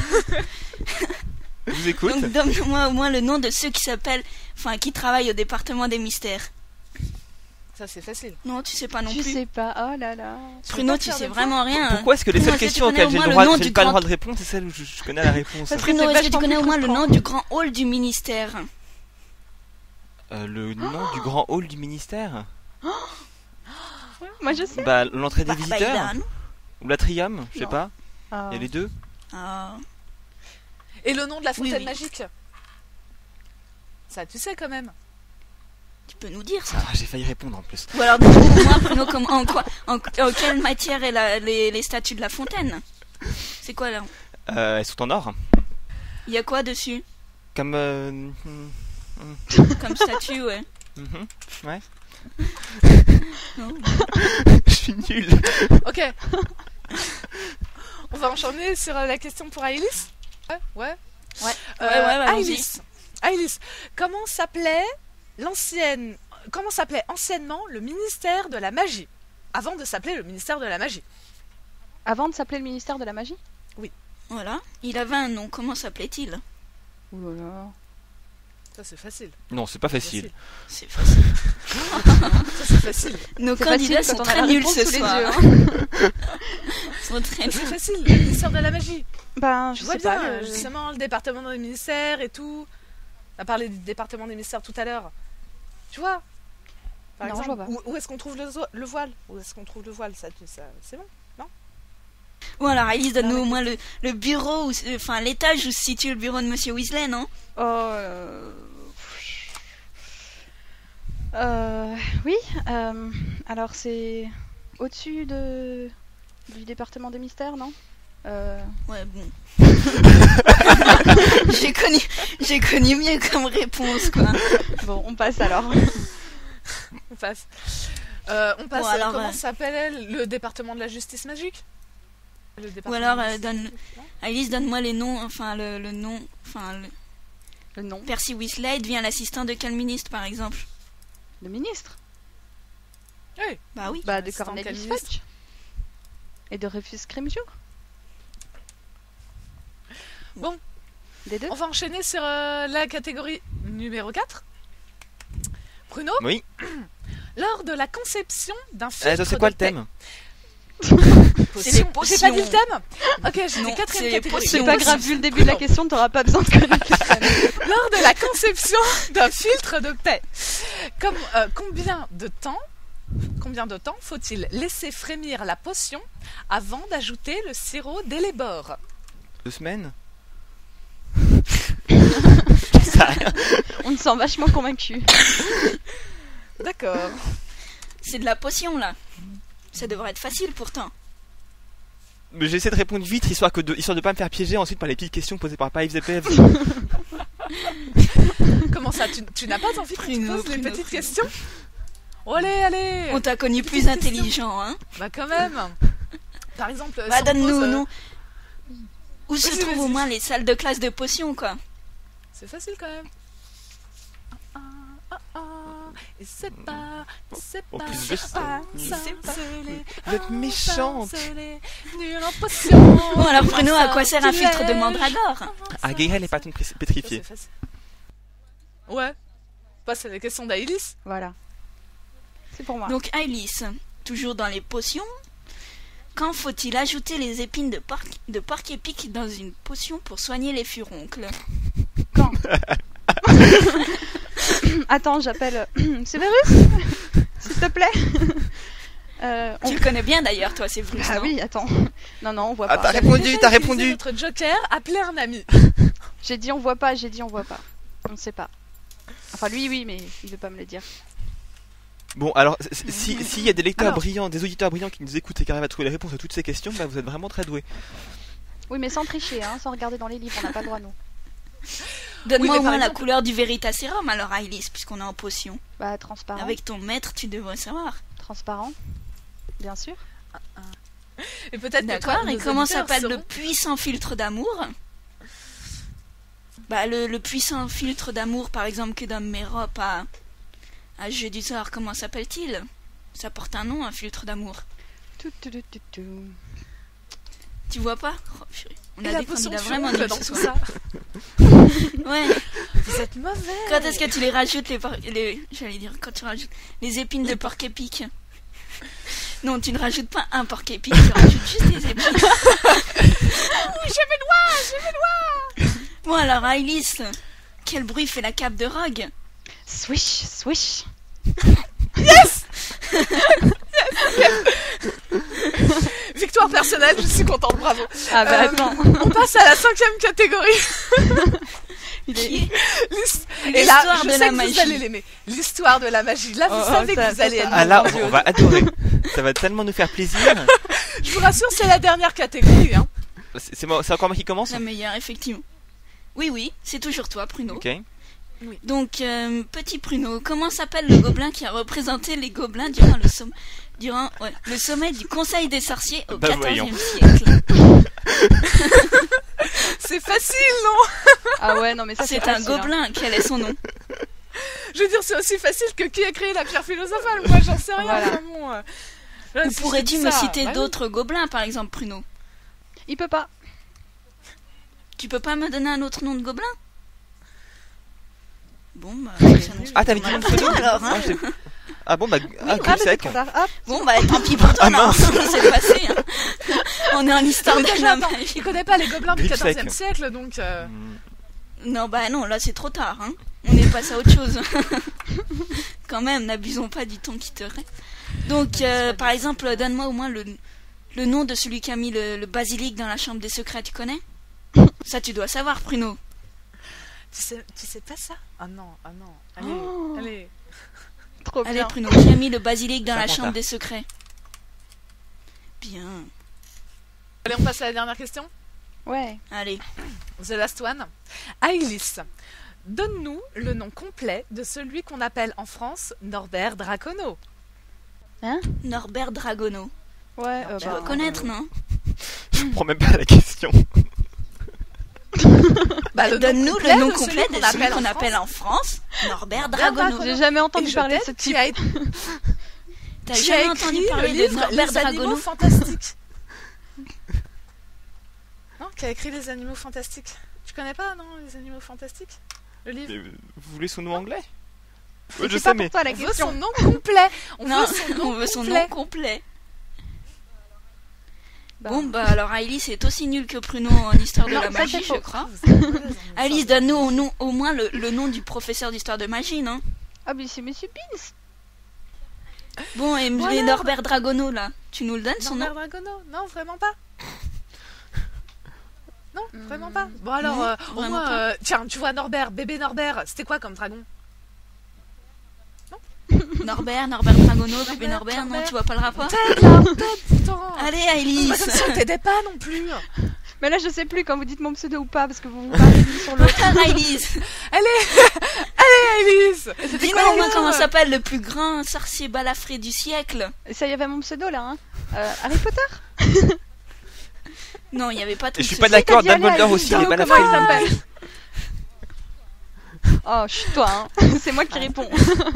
Je vous écoute. Donc, donne-moi au moins le nom de ceux qui s'appellent... Enfin, qui travaillent au département des mystères. Ça, c'est facile. Non, tu sais pas non Tu plus. sais pas, oh là là. Bruno, peux pas tu faire sais de vraiment rien. Pourquoi est-ce que les Dis-moi, seules est-ce que tu questions connais auxquelles au j'ai le moins le droit, nom j'ai du pas le grand- droit de répondre, c'est celles où je, je connais la réponse? Parce que Bruno, c'est est-ce que tu vachement connais plus au moins le frustrant. nom du grand hall du ministère? Euh, le nom du grand hall du ministère? Moi je sais. Bah, l'entrée des Bah, bah, il visiteurs? a un nom. Ou l'atrium? Je sais Non. pas. Ah. Il y a les deux. Ah. Et le nom de la Oui, fontaine oui. magique? Ça, tu sais quand même. Tu peux nous dire ça? Ah, j'ai failli répondre en plus. Ou alors, dis-nous au moins, Bruno, comment, en, quoi, en, en quelle matière est la, les, les statues de la fontaine? C'est quoi là? Euh, elles sont en or. Il y a quoi dessus? Comme. Euh... hmm, Comme statue, ouais. mhm, ouais. Non. Je suis nul. Ok. On va enchaîner sur euh, la question pour Ailis. Ouais, ouais. Ouais. Euh, Ouais, ouais, ouais, allons-y. Ailis. Ailis, comment s'appelait l'ancienne, comment s'appelait anciennement le ministère de la magie, avant de s'appeler le ministère de la magie? Avant de s'appeler le ministère de la magie? Voilà. Il avait un nom. Comment s'appelait-il? Ouh là là. Ça c'est facile. Non, c'est pas facile. C'est facile. Ça c'est facile. Nos C'est candidats facile sont quand on a très la nuls réponse ce sous les soir. yeux, hein. Ils sont très Ça, c'est nuls. facile. Le ministère de la magie. Ben, Je je vois sais bien, pas. euh, le- justement, le département des ministères et tout. On a parlé du département des ministères tout à l'heure. Tu vois? Par Non, exemple, je vois pas. Où, où est-ce qu'on trouve le, zo- le voile? Où est-ce qu'on trouve le voile? Ça, tu- ça, c'est bon. Bon alors Alice, donne-nous au moins le, le bureau, où, enfin l'étage où se situe le bureau de Monsieur Weasley, non? Oh. Euh... Euh, oui. Euh, alors c'est au-dessus de du département des mystères, non? Euh... Ouais, bon. j'ai connu, j'ai connu mieux comme réponse, quoi. Bon, on passe alors. On passe. Euh, on passe. Bon, alors, comment euh... s'appelle le département de la justice magique? Le Ou alors, euh, de donne... Alice, donne-moi les noms, enfin le, le nom, enfin le... le nom. Percy Weasley devient l'assistant de quel ministre, par exemple? Le ministre. Oui. Bah oui. Bah de Assistant Cornelius quel ministre Fudge. Et de Rufus Scrimgeour. Bon. Des deux. On va enchaîner sur euh, la catégorie numéro quatre. Bruno. Oui. Lors de la conception d'un filtre. Eh, attends, c'est quoi de le thème? C'est les J'ai potions. pas dit le thème. Ok, j'ai Non, dit quatrième c'est les catégorie. potions. C'est pas grave, vu le début de la question, t'auras pas besoin de connaître le thème. Lors de la conception d'un filtre de paix, comme euh, combien de temps, combien de temps faut-il laisser frémir la potion avant d'ajouter le sirop d'Hellebore? Deux semaines. On te sent vachement convaincu. D'accord. C'est de la potion là. Ça devrait être facile pourtant. Mais j'essaie de répondre vite, histoire, que de, histoire de pas me faire piéger ensuite par les petites questions posées par Pives et Pev. Comment ça, tu, tu n'as pas envie qu'on te Pruneau, pose les Pruneau, petites Pruneau. questions? Oh, allez, allez. On t'a connu plus intelligent, hein. Bah quand même. Par exemple, Bah si on donne-nous, pose, euh, non. Où se vas-y, trouvent au vas-y. moins les salles de classe de potions, quoi. C'est facile quand même. Ah, ah, ah, et c'est pas, c'est En pas, plus, c'est je pas, sais. ça, c'est les- Vous êtes ah, méchante. ça, c'est les nuls en potion. Bon alors Bruno, à quoi sert un Tu filtre de lèches. mandragore? À guérir les patons Ça, pétrifiés. c'est facile. Ouais. Passe à la question d'Ailis. Voilà. C'est pour moi. Donc Alice, toujours dans les potions. Quand faut-il ajouter les épines de porc, de porc-épic dans une potion pour soigner les furoncles? Quand Attends, j'appelle Severus, s'il te plaît. Euh, on- Tu le connais bien d'ailleurs, toi, c'est vrai. Ah oui, attends. Non, non, on voit Ah, pas. t'as J'avais répondu, déjà t'as utilisé répondu. Notre joker, appeler un ami. J'ai dit on voit pas, j'ai dit on voit pas. On ne sait pas. Enfin, lui, oui, mais il veut pas me le dire. Bon, alors, s- si s'il y a des lecteurs Alors. brillants, des auditeurs brillants qui nous écoutent et qui arrivent à trouver les réponses à toutes ces questions, bah vous êtes vraiment très doués. Oui, mais sans tricher, hein, sans regarder dans les livres, on n'a pas le droit, nous. Donne-moi Oui, mais au moins par la exemple- couleur du Veritaserum alors Alice, puisqu'on est en potion. Bah, transparent. Avec ton maître, tu devrais savoir. Transparent, bien sûr. Et peut-être que D'accord, toi, et nos comment auditeurs s'appelle le sauront- puissant filtre d'amour? Bah le, le puissant filtre d'amour par exemple que donne Mérop à, à Jeu du sort, comment s'appelle-t-il? Ça porte un nom, un filtre d'amour. Tout, tout, tout, tout, tout. Tu vois pas? Oh, purée. On Et a la des potion candidats de vraiment furoncle nuls dans ce tout soir. ça. Ouais. Vous êtes mauvais. Quand est-ce que tu les rajoutes les, por- les j'allais dire quand tu rajoutes les épines de porc épic? Non, tu ne rajoutes pas un porc épic, tu rajoutes juste des épines. Oui, j'ai mes doigts, j'ai mes doigts. Bon alors Alice, quel bruit fait la cape de Rogue? Swish, swish. Victoire personnelle, je suis contente, bravo. Ah bah Euh, attends. On passe à la cinquième catégorie. Il est- Qui est L'his- Et là, L'histoire je de sais la que magie. vous allez l'aimer. L'histoire de la magie. Là, vous Oh, oh, savez ça- que vous ça, allez ça- être Ah là, grandiose. on, on va adorer. Ça va tellement nous faire plaisir. Je vous rassure, c'est la dernière catégorie. Hein. C'est c'est moi- c'est encore moi qui commence? la meilleure, effectivement. Oui, oui, c'est toujours toi, Pruno. Ok. Donc, euh, petit Pruno, comment s'appelle le gobelin qui a représenté les gobelins durant le, somm- durant, ouais, le sommet du Conseil des sorciers au Bah, quatorzième voyons. siècle? C'est facile, non? Ah ouais, non mais ça c'est C'est un facile, hein. gobelin, quel est son nom? Je veux dire, c'est aussi facile que qui a créé la pierre philosophale. Moi, j'en sais rien, Voilà. vraiment. euh. Là, Ou si je pourrais-tu dis me ça, citer bah oui. d'autres gobelins, par exemple, Pruno? Il peut pas. Tu peux pas me donner un autre nom de gobelin? Bon, bah, ça s'annonce Ah, t'avais pas dit mal mon pour toi, prénom? alors, hein. Ah, j'ai- Ah bon, bah, ah, Ah, coup mais sec. c'est trop tard. Hop. Bon, bah, tant pis pour toi, Ah, non, mince. c'est passé. Hein. On est en histoire Mais de déjà, la attends, magie. il connaît pas les gobelins du Griffe sec. quatorzième siècle, donc... euh, Hmm. Non, bah non, là c'est trop tard, hein. On est passé à autre chose. Quand même, n'abusons pas du temps qui te reste. Donc, euh, par exemple, donne-moi au moins le, Le nom de celui qui a mis le, le basilic dans la chambre des secrets, tu connais? Ça, tu dois savoir, Pruno. Tu sais, tu sais pas ça? Ah non, ah non. Allez, Oh. allez. Trop Allez, bien. Pruno, qui a mis le basilic dans la Samantha. chambre des secrets? Bien. Allez, on passe à la dernière question. Ouais. Allez. The last one. Aïlis, donne-nous le nom complet de celui qu'on appelle en France Norbert Dracono. Norbert Dragono. Ouais, euh, Tu bah, dois connaître, non? Je comprends même pas la question. Bah, le nom Donne-nous complet le nom de complet celui de qu'on celui appelle qu'on en appelle France. en France Norbert Norbert Dragono. Dragono. J'ai jamais entendu Et je parler de t'aide, ce qui type. a, écrit- T'as qui a jamais écrit entendu le parler de livre Norbert Les Animaux Dragono? Fantastiques. Non, qui a écrit Les Animaux Fantastiques. Tu connais pas, non, Les Animaux Fantastiques? Le livre. Mais, euh, Vous voulez son nom anglais? Mais Ouais, je c'est sais, pas mais pour toi la On veut question. son nom complet. On Non, veut son nom on veut son complet. nom complet. Bah, Bon, bah alors Alice est aussi nulle que Pruno en histoire de Non, la ça, magie, c'est je faux. crois. Vous avez raison, Alice, ça. donne-nous au, nom- au moins le, le nom du professeur d'histoire de magie, non? Ah, mais c'est Monsieur Beans. Bon, et, Voilà. et Norbert Dragono, là, tu nous le donnes, son nom? Norbert Dragono? Non, vraiment pas. Non, vraiment pas. Bon alors, Non, euh, au vraiment moins, pas. euh, tiens, tu vois Norbert, bébé Norbert, c'était quoi comme dragon? Norbert, Norbert Dragono, bébé Norbert, Norbert, non, Norbert. tu vois pas le rapport? T'aides là, t'aides, putain. Allez, Bah, Alice. comme ça, on t'aidait pas non plus. Mais là, je sais plus quand vous dites mon pseudo ou pas, parce que vous vous parlez l'une sur l'autre. Alice, Alice. dis-nous au moins comment s'appelle le plus grand sorcier balafré du siècle. Ça y avait mon pseudo là, hein. Euh, Harry Potter. Non, il n'y avait pas tout je suis ce- pas d'accord, t'as dit Dumbledore aller à aussi, il est Alice, pas la comment il fraise. s'appelle? Oh, chut toi, hein. C'est moi qui réponds.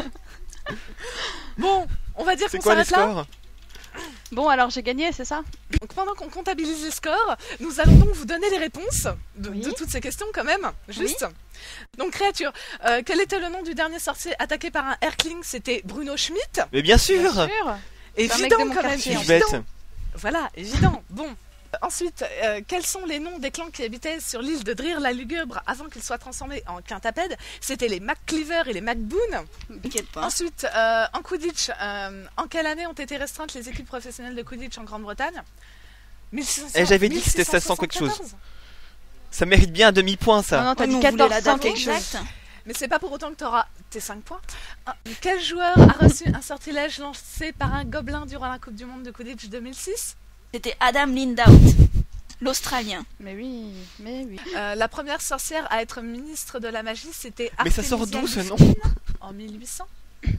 Bon, on va dire C'est qu'on quoi les s'arrête là. scores? Bon, alors j'ai gagné, c'est ça? Donc pendant qu'on comptabilise les scores, nous allons donc vous donner les réponses de, Oui. de toutes ces questions quand même, juste. Donc créature, euh, quel était le nom du dernier sorcier attaqué par un Erkling? C'était Bruno Schmitt. Mais bien sûr. Bien sûr. C'est un mec Évident de mon quand même, quartier, Je en suis évident. bête. Voilà, évident. Bon. Ensuite, euh, quels sont les noms des clans qui habitaient sur l'île de Drir la Lugubre avant qu'ils soient transformés en quintapèdes? C'était les MacCleaver et les MacBoon. T'inquiète pas. Ensuite, euh, en Quidditch, euh, en quelle année ont été restreintes les équipes professionnelles de Quidditch en Grande-Bretagne? mille six cents Eh, j'avais dit que c'était mille six cent sept cents quelque chose. soixante-quatorze. Ça mérite bien un demi-point, Non, ça. non, t'as Ouais, dit mais on voulait la quatorze cents date quelque chose. exacte. Mais c'est pas pour autant que tu auras tes cinq points. Ah, quel joueur a reçu un sortilège lancé par un gobelin durant la Coupe du Monde de Quidditch deux mille six? C'était Adam Lindout, l'Australien. Mais oui, mais oui. Euh, La première sorcière à être ministre de la magie, c'était Mais ça sort d'où, ce Artemisia nom? Lupin en mille huit cents.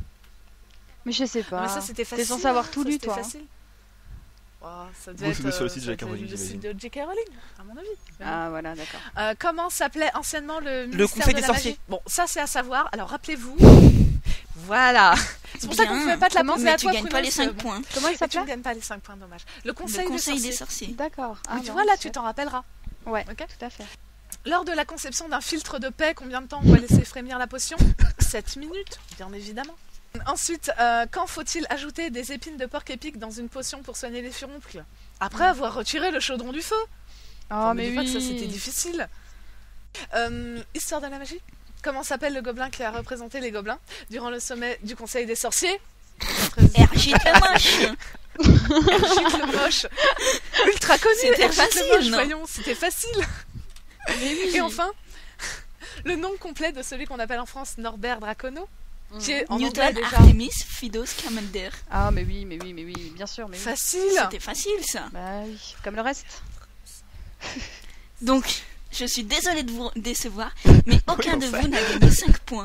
Mais je sais Non, pas. mais ça c'était facile. T'es censé avoir hein, tout ça, lu, c'était toi. hein. facile. Oh, ça devait Vous être, jouez sur le euh, site de ça J K. devait Rowling, être le site j'imagine. de J K. Rowling, à mon avis. Mais bon. Ah, voilà, d'accord. Euh, comment s'appelait anciennement le ministère Conseil de des la sorciers. magie? Bon, ça c'est à savoir. Alors rappelez-vous. Voilà. C'est pour ça qu'on ne Bien. pouvait pas te la Comment- poser Mais à tu toi, gagnes Pruno, pas les parce que, cinq bon, points. Comment il et tu ne s'appelle? gagnes pas les cinq points, dommage. Le conseil, Le conseil des des sorciers. sorciers. D'accord. Ah, Mais tu non, vois, là, c'est- tu t'en rappelleras. Ouais, Ok. tout à fait. Lors de la conception d'un filtre de paix, combien de temps on doit laisser frémir la potion? sept minutes, bien évidemment. Ensuite, euh, quand faut-il ajouter des épines de porc épic dans une potion pour soigner les furoncles? Après avoir retiré le chaudron du feu. Oh, Enfin, mais dis pas que ça oui. c'était difficile. Euh, histoire de la magie. Comment s'appelle le gobelin qui a représenté les gobelins durant le sommet du Conseil des sorciers? Ergit le moche. Ergit le moche. Ultra connu. C'était Ergit le facile, moche, non? voyons, c'était facile. Et enfin, le nom complet de celui qu'on appelle en France Norbert Dracono, qui est en anglais Newton déjà Artemis Fidos Scamander. Ah, mais oui, mais oui, mais oui, bien sûr, mais oui. facile. C'était facile ça. Bah oui, comme le reste. Donc, je suis désolée de vous décevoir, mais aucun de enfin. vous n'a gagné cinq points.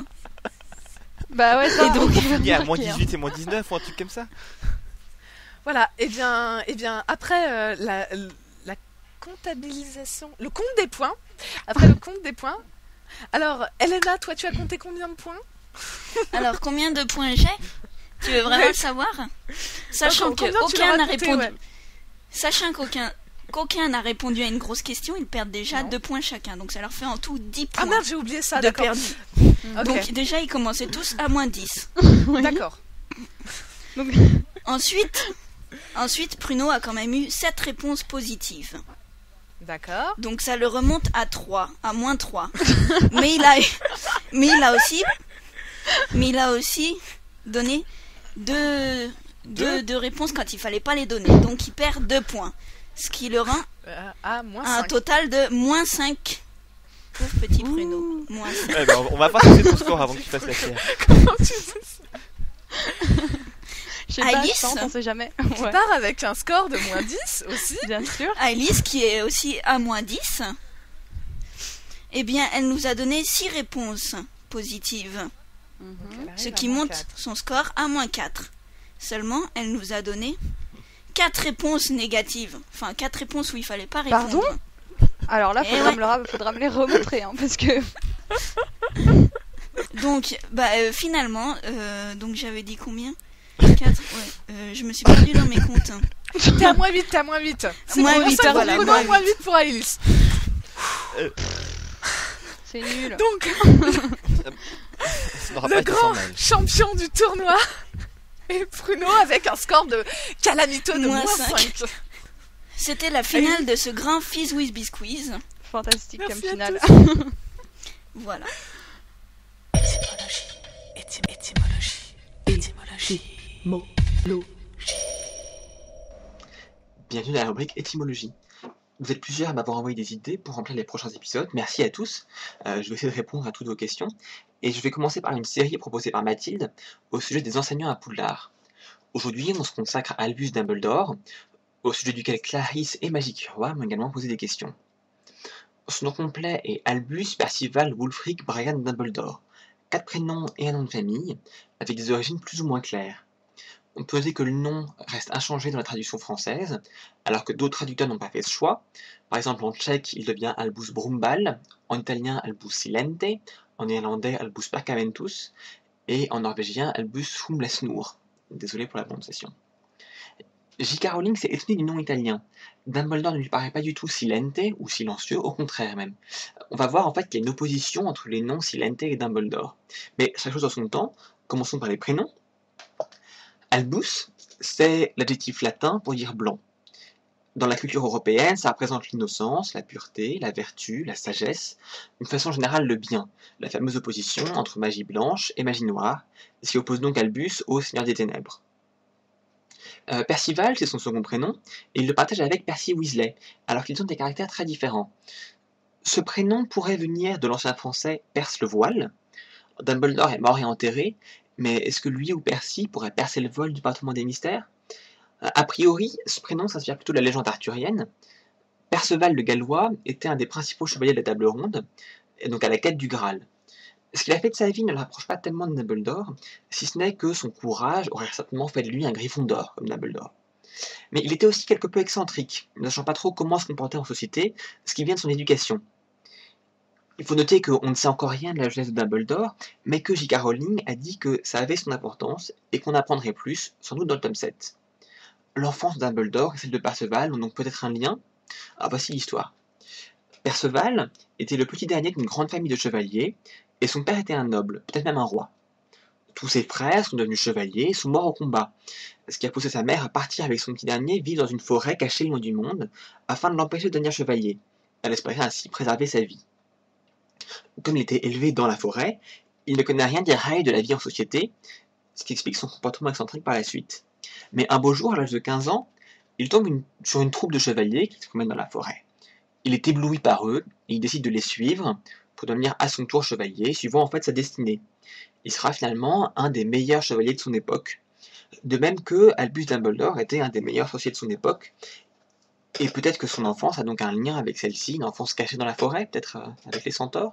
Bah ouais, ça, Et donc, on va Il y a marquer, moins hein. dix-huit et moins dix-neuf ou un truc comme ça. Voilà, et bien, et bien après euh, la, la comptabilisation, le compte des points, après le compte des points, alors Elena, toi tu as compté combien de points? Alors, combien de points j'ai? Tu veux vraiment Ouais. le savoir? Sachant Donc, combien tu qu'aucun leur n'a as compté, répondu. ouais. Sachant qu'aucun qu'aucun n'a répondu à une grosse question, ils perdent déjà Non. deux points chacun. Donc ça leur fait en tout dix points Ah merde, j'ai oublié ça, de d'accord. perdus. Ok, Donc déjà, ils commençaient tous à moins dix. d'accord. Donc, Ensuite, ensuite, Pruno a quand même eu sept réponses positives. D'accord. Donc ça le remonte à trois, à moins trois. mais il a mais il a aussi mais il a aussi donné deux deux, deux réponses quand il fallait pas les donner. Donc il perd deux points. Ce qui le rend Euh, à moins à un cinq. total de moins cinq. Pauvre petit Bruno. Moins cinq. Ouais, bah, on va pas passer ton score avant que tu fasses la pierre. Comment tu sais ça? Je sais pas, Alice je tente, on sait jamais. Tu Ouais, pars avec un score de moins dix aussi. bien sûr. Alice, qui est aussi à moins dix, eh bien, elle nous a donné six réponses positives, Mhm. Elle arrive ce à qui moins monte quatre. son score à moins quatre. Seulement, elle nous a donné quatre réponses négatives. Enfin, quatre réponses où il fallait pas répondre. Pardon Alors là, Eh faudra, ouais. me le ra- faudra me les remontrer, hein, parce que... Donc, bah, euh, finalement, euh, donc j'avais dit combien quatre, ouais. Euh, je me suis perdue dans mes comptes. hein. T'es à moins huit, t'es à moins huit. C'est Moins moins huit, cinq pour voilà, Bruno, moins moins huit pour Alice. C'est nul. Donc, Ça n'aura le pas été grand sans mal. champion du tournoi est Bruno avec un score de calamito de Moins moins cinq. cinq. C'était la finale de ce grand Fizz with Bisquiz. Fantastique Merci comme à finale. Voilà. Bienvenue dans la rubrique étymologie. Vous êtes plusieurs à m'avoir envoyé des idées pour remplir les prochains épisodes. Merci à tous. Euh, je vais essayer de répondre à toutes vos questions. Et je vais commencer par une série proposée par Mathilde au sujet des enseignants à Poudlard. Aujourd'hui, on se consacre à Albus Dumbledore, au sujet duquel Clarisse et Magic Roi m'ont également posé des questions. Son nom complet est Albus Percival Wulfric Brian Dumbledore. Quatre prénoms et un nom de famille, avec des origines plus ou moins claires. On peut noter que le nom reste inchangé dans la traduction française, alors que d'autres traducteurs n'ont pas fait ce choix. Par exemple, en tchèque, il devient Albus Brumbal, en italien Albus Silente, en néerlandais Albus Percaventus, et en norvégien Albus Humlesnur. Désolé pour la prononciation. J K. Rowling s'est étonné du nom italien. Dumbledore ne lui paraît pas du tout silente ou silencieux, au contraire même. On va voir en fait qu'il y a une opposition entre les noms Silente et Dumbledore. Mais chaque chose en son temps, commençons par les prénoms. Albus, c'est l'adjectif latin pour dire blanc. Dans la culture européenne, ça représente l'innocence, la pureté, la vertu, la sagesse, d'une façon générale le bien, la fameuse opposition entre magie blanche et magie noire, ce qui oppose donc Albus au Seigneur des Ténèbres. Euh, Percival, c'est son second prénom, et il le partage avec Percy Weasley, alors qu'ils ont des caractères très différents. Ce prénom pourrait venir de l'ancien français Perce le voile. Dumbledore est mort et enterré, mais est-ce que lui ou Percy pourrait percer le voile du département des mystères? A priori, ce prénom s'inspire plutôt de la légende arthurienne. Perceval le Gallois était un des principaux chevaliers de la Table Ronde, et donc à la quête du Graal. Ce qu'il a fait de sa vie ne le rapproche pas tellement de Dumbledore, si ce n'est que son courage aurait certainement fait de lui un Gryffondor, comme Dumbledore. Mais il était aussi quelque peu excentrique, ne sachant pas trop comment se comporter en société, ce qui vient de son éducation. Il faut noter qu'on ne sait encore rien de la jeunesse de Dumbledore, mais que J K. Rowling a dit que ça avait son importance, et qu'on apprendrait plus, sans doute dans le tome sept. L'enfance de Dumbledore et celle de Perceval ont donc peut-être un lien. Ah, voici l'histoire. Perceval était le petit dernier d'une grande famille de chevaliers, et son père était un noble, peut-être même un roi. Tous ses frères sont devenus chevaliers et sont morts au combat, ce qui a poussé sa mère à partir avec son petit dernier vivre dans une forêt cachée loin du monde, afin de l'empêcher de devenir chevalier. Elle espérait ainsi préserver sa vie. Comme il était élevé dans la forêt, il ne connaît rien des règles de la vie en société, ce qui explique son comportement excentrique par la suite. Mais un beau jour, à l'âge de quinze ans, il tombe une, sur une troupe de chevaliers qui se promènent dans la forêt. Il est ébloui par eux, et il décide de les suivre, pour devenir à son tour chevalier, suivant en fait sa destinée. Il sera finalement un des meilleurs chevaliers de son époque, de même que Albus Dumbledore était un des meilleurs sorciers de son époque, et peut-être que son enfance a donc un lien avec celle-ci, une enfance cachée dans la forêt, peut-être euh, avec les centaures.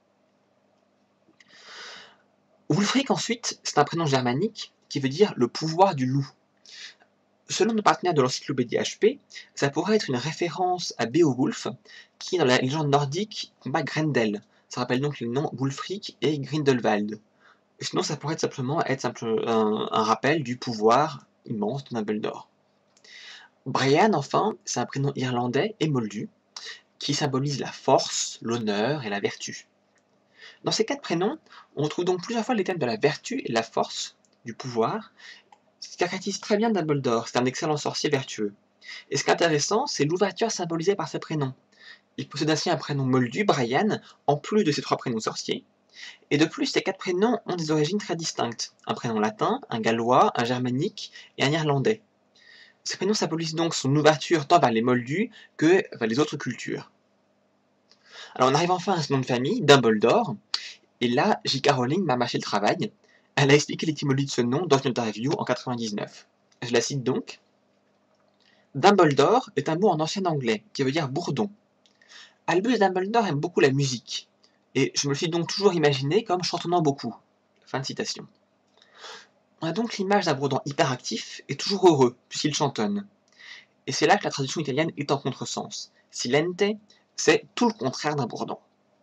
Wulfric ensuite, c'est un prénom germanique qui veut dire le pouvoir du loup. Selon nos partenaires de l'encyclopédie H P, ça pourrait être une référence à Beowulf, qui dans la légende nordique combat Grendel. Ça rappelle donc les noms Wulfric et Grindelwald. Sinon, ça pourrait simplement être simple, un, un rappel du pouvoir immense de Dumbledore. Brian, enfin, c'est un prénom irlandais et moldu, qui symbolise la force, l'honneur et la vertu. Dans ces quatre prénoms, on trouve donc plusieurs fois les thèmes de la vertu et de la force, du pouvoir, ce qui caractérise très bien Dumbledore, c'est un excellent sorcier vertueux. Et ce qui est intéressant, c'est l'ouverture symbolisée par ces prénoms. Il possède ainsi un prénom moldu, Brian, en plus de ses trois prénoms sorciers, Et de plus, ces quatre prénoms ont des origines très distinctes. Un prénom latin, un gallois, un germanique et un irlandais. Ces prénoms symbolisent donc son ouverture tant vers les moldus que vers les autres cultures. Alors on arrive enfin à ce nom de famille, Dumbledore, et là, J K Rowling m'a mâché le travail. Elle a expliqué l'étymologie de ce nom dans une interview en quatre-vingt-dix-neuf. Je la cite donc. Dumbledore est un mot en ancien anglais qui veut dire bourdon. Albus Dumbledore aime beaucoup la musique, et je me le suis donc toujours imaginé comme chantonnant beaucoup. Fin de citation. On a donc l'image d'un bourdon hyperactif et toujours heureux, puisqu'il chantonne. Et c'est là que la traduction italienne est en contresens. Silente, c'est tout le contraire d'un bourdon.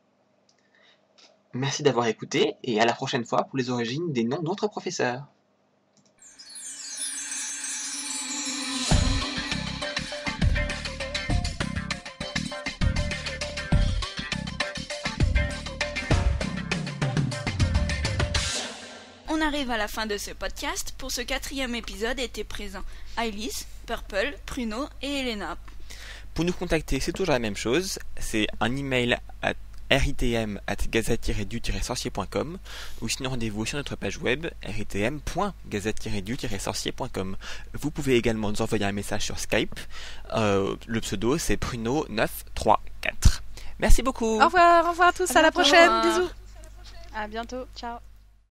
Merci d'avoir écouté, et à la prochaine fois pour les origines des noms d'autres professeurs. On arrive à la fin de ce podcast. Pour ce quatrième épisode étaient présents Alice, Purple, Pruno et Elena. Pour nous contacter, c'est toujours la même chose. C'est un email à ritm arobase gazette tiret du tiret sorcier point com ou sinon rendez-vous sur notre page web ritm point gazette tiret du tiret sorcier point com. Vous pouvez également nous envoyer un message sur Skype. Euh, le pseudo c'est Pruno neuf trois quatre. Merci beaucoup. Au revoir, au revoir à tous, à, à la prochaine, bisous. À bientôt, ciao.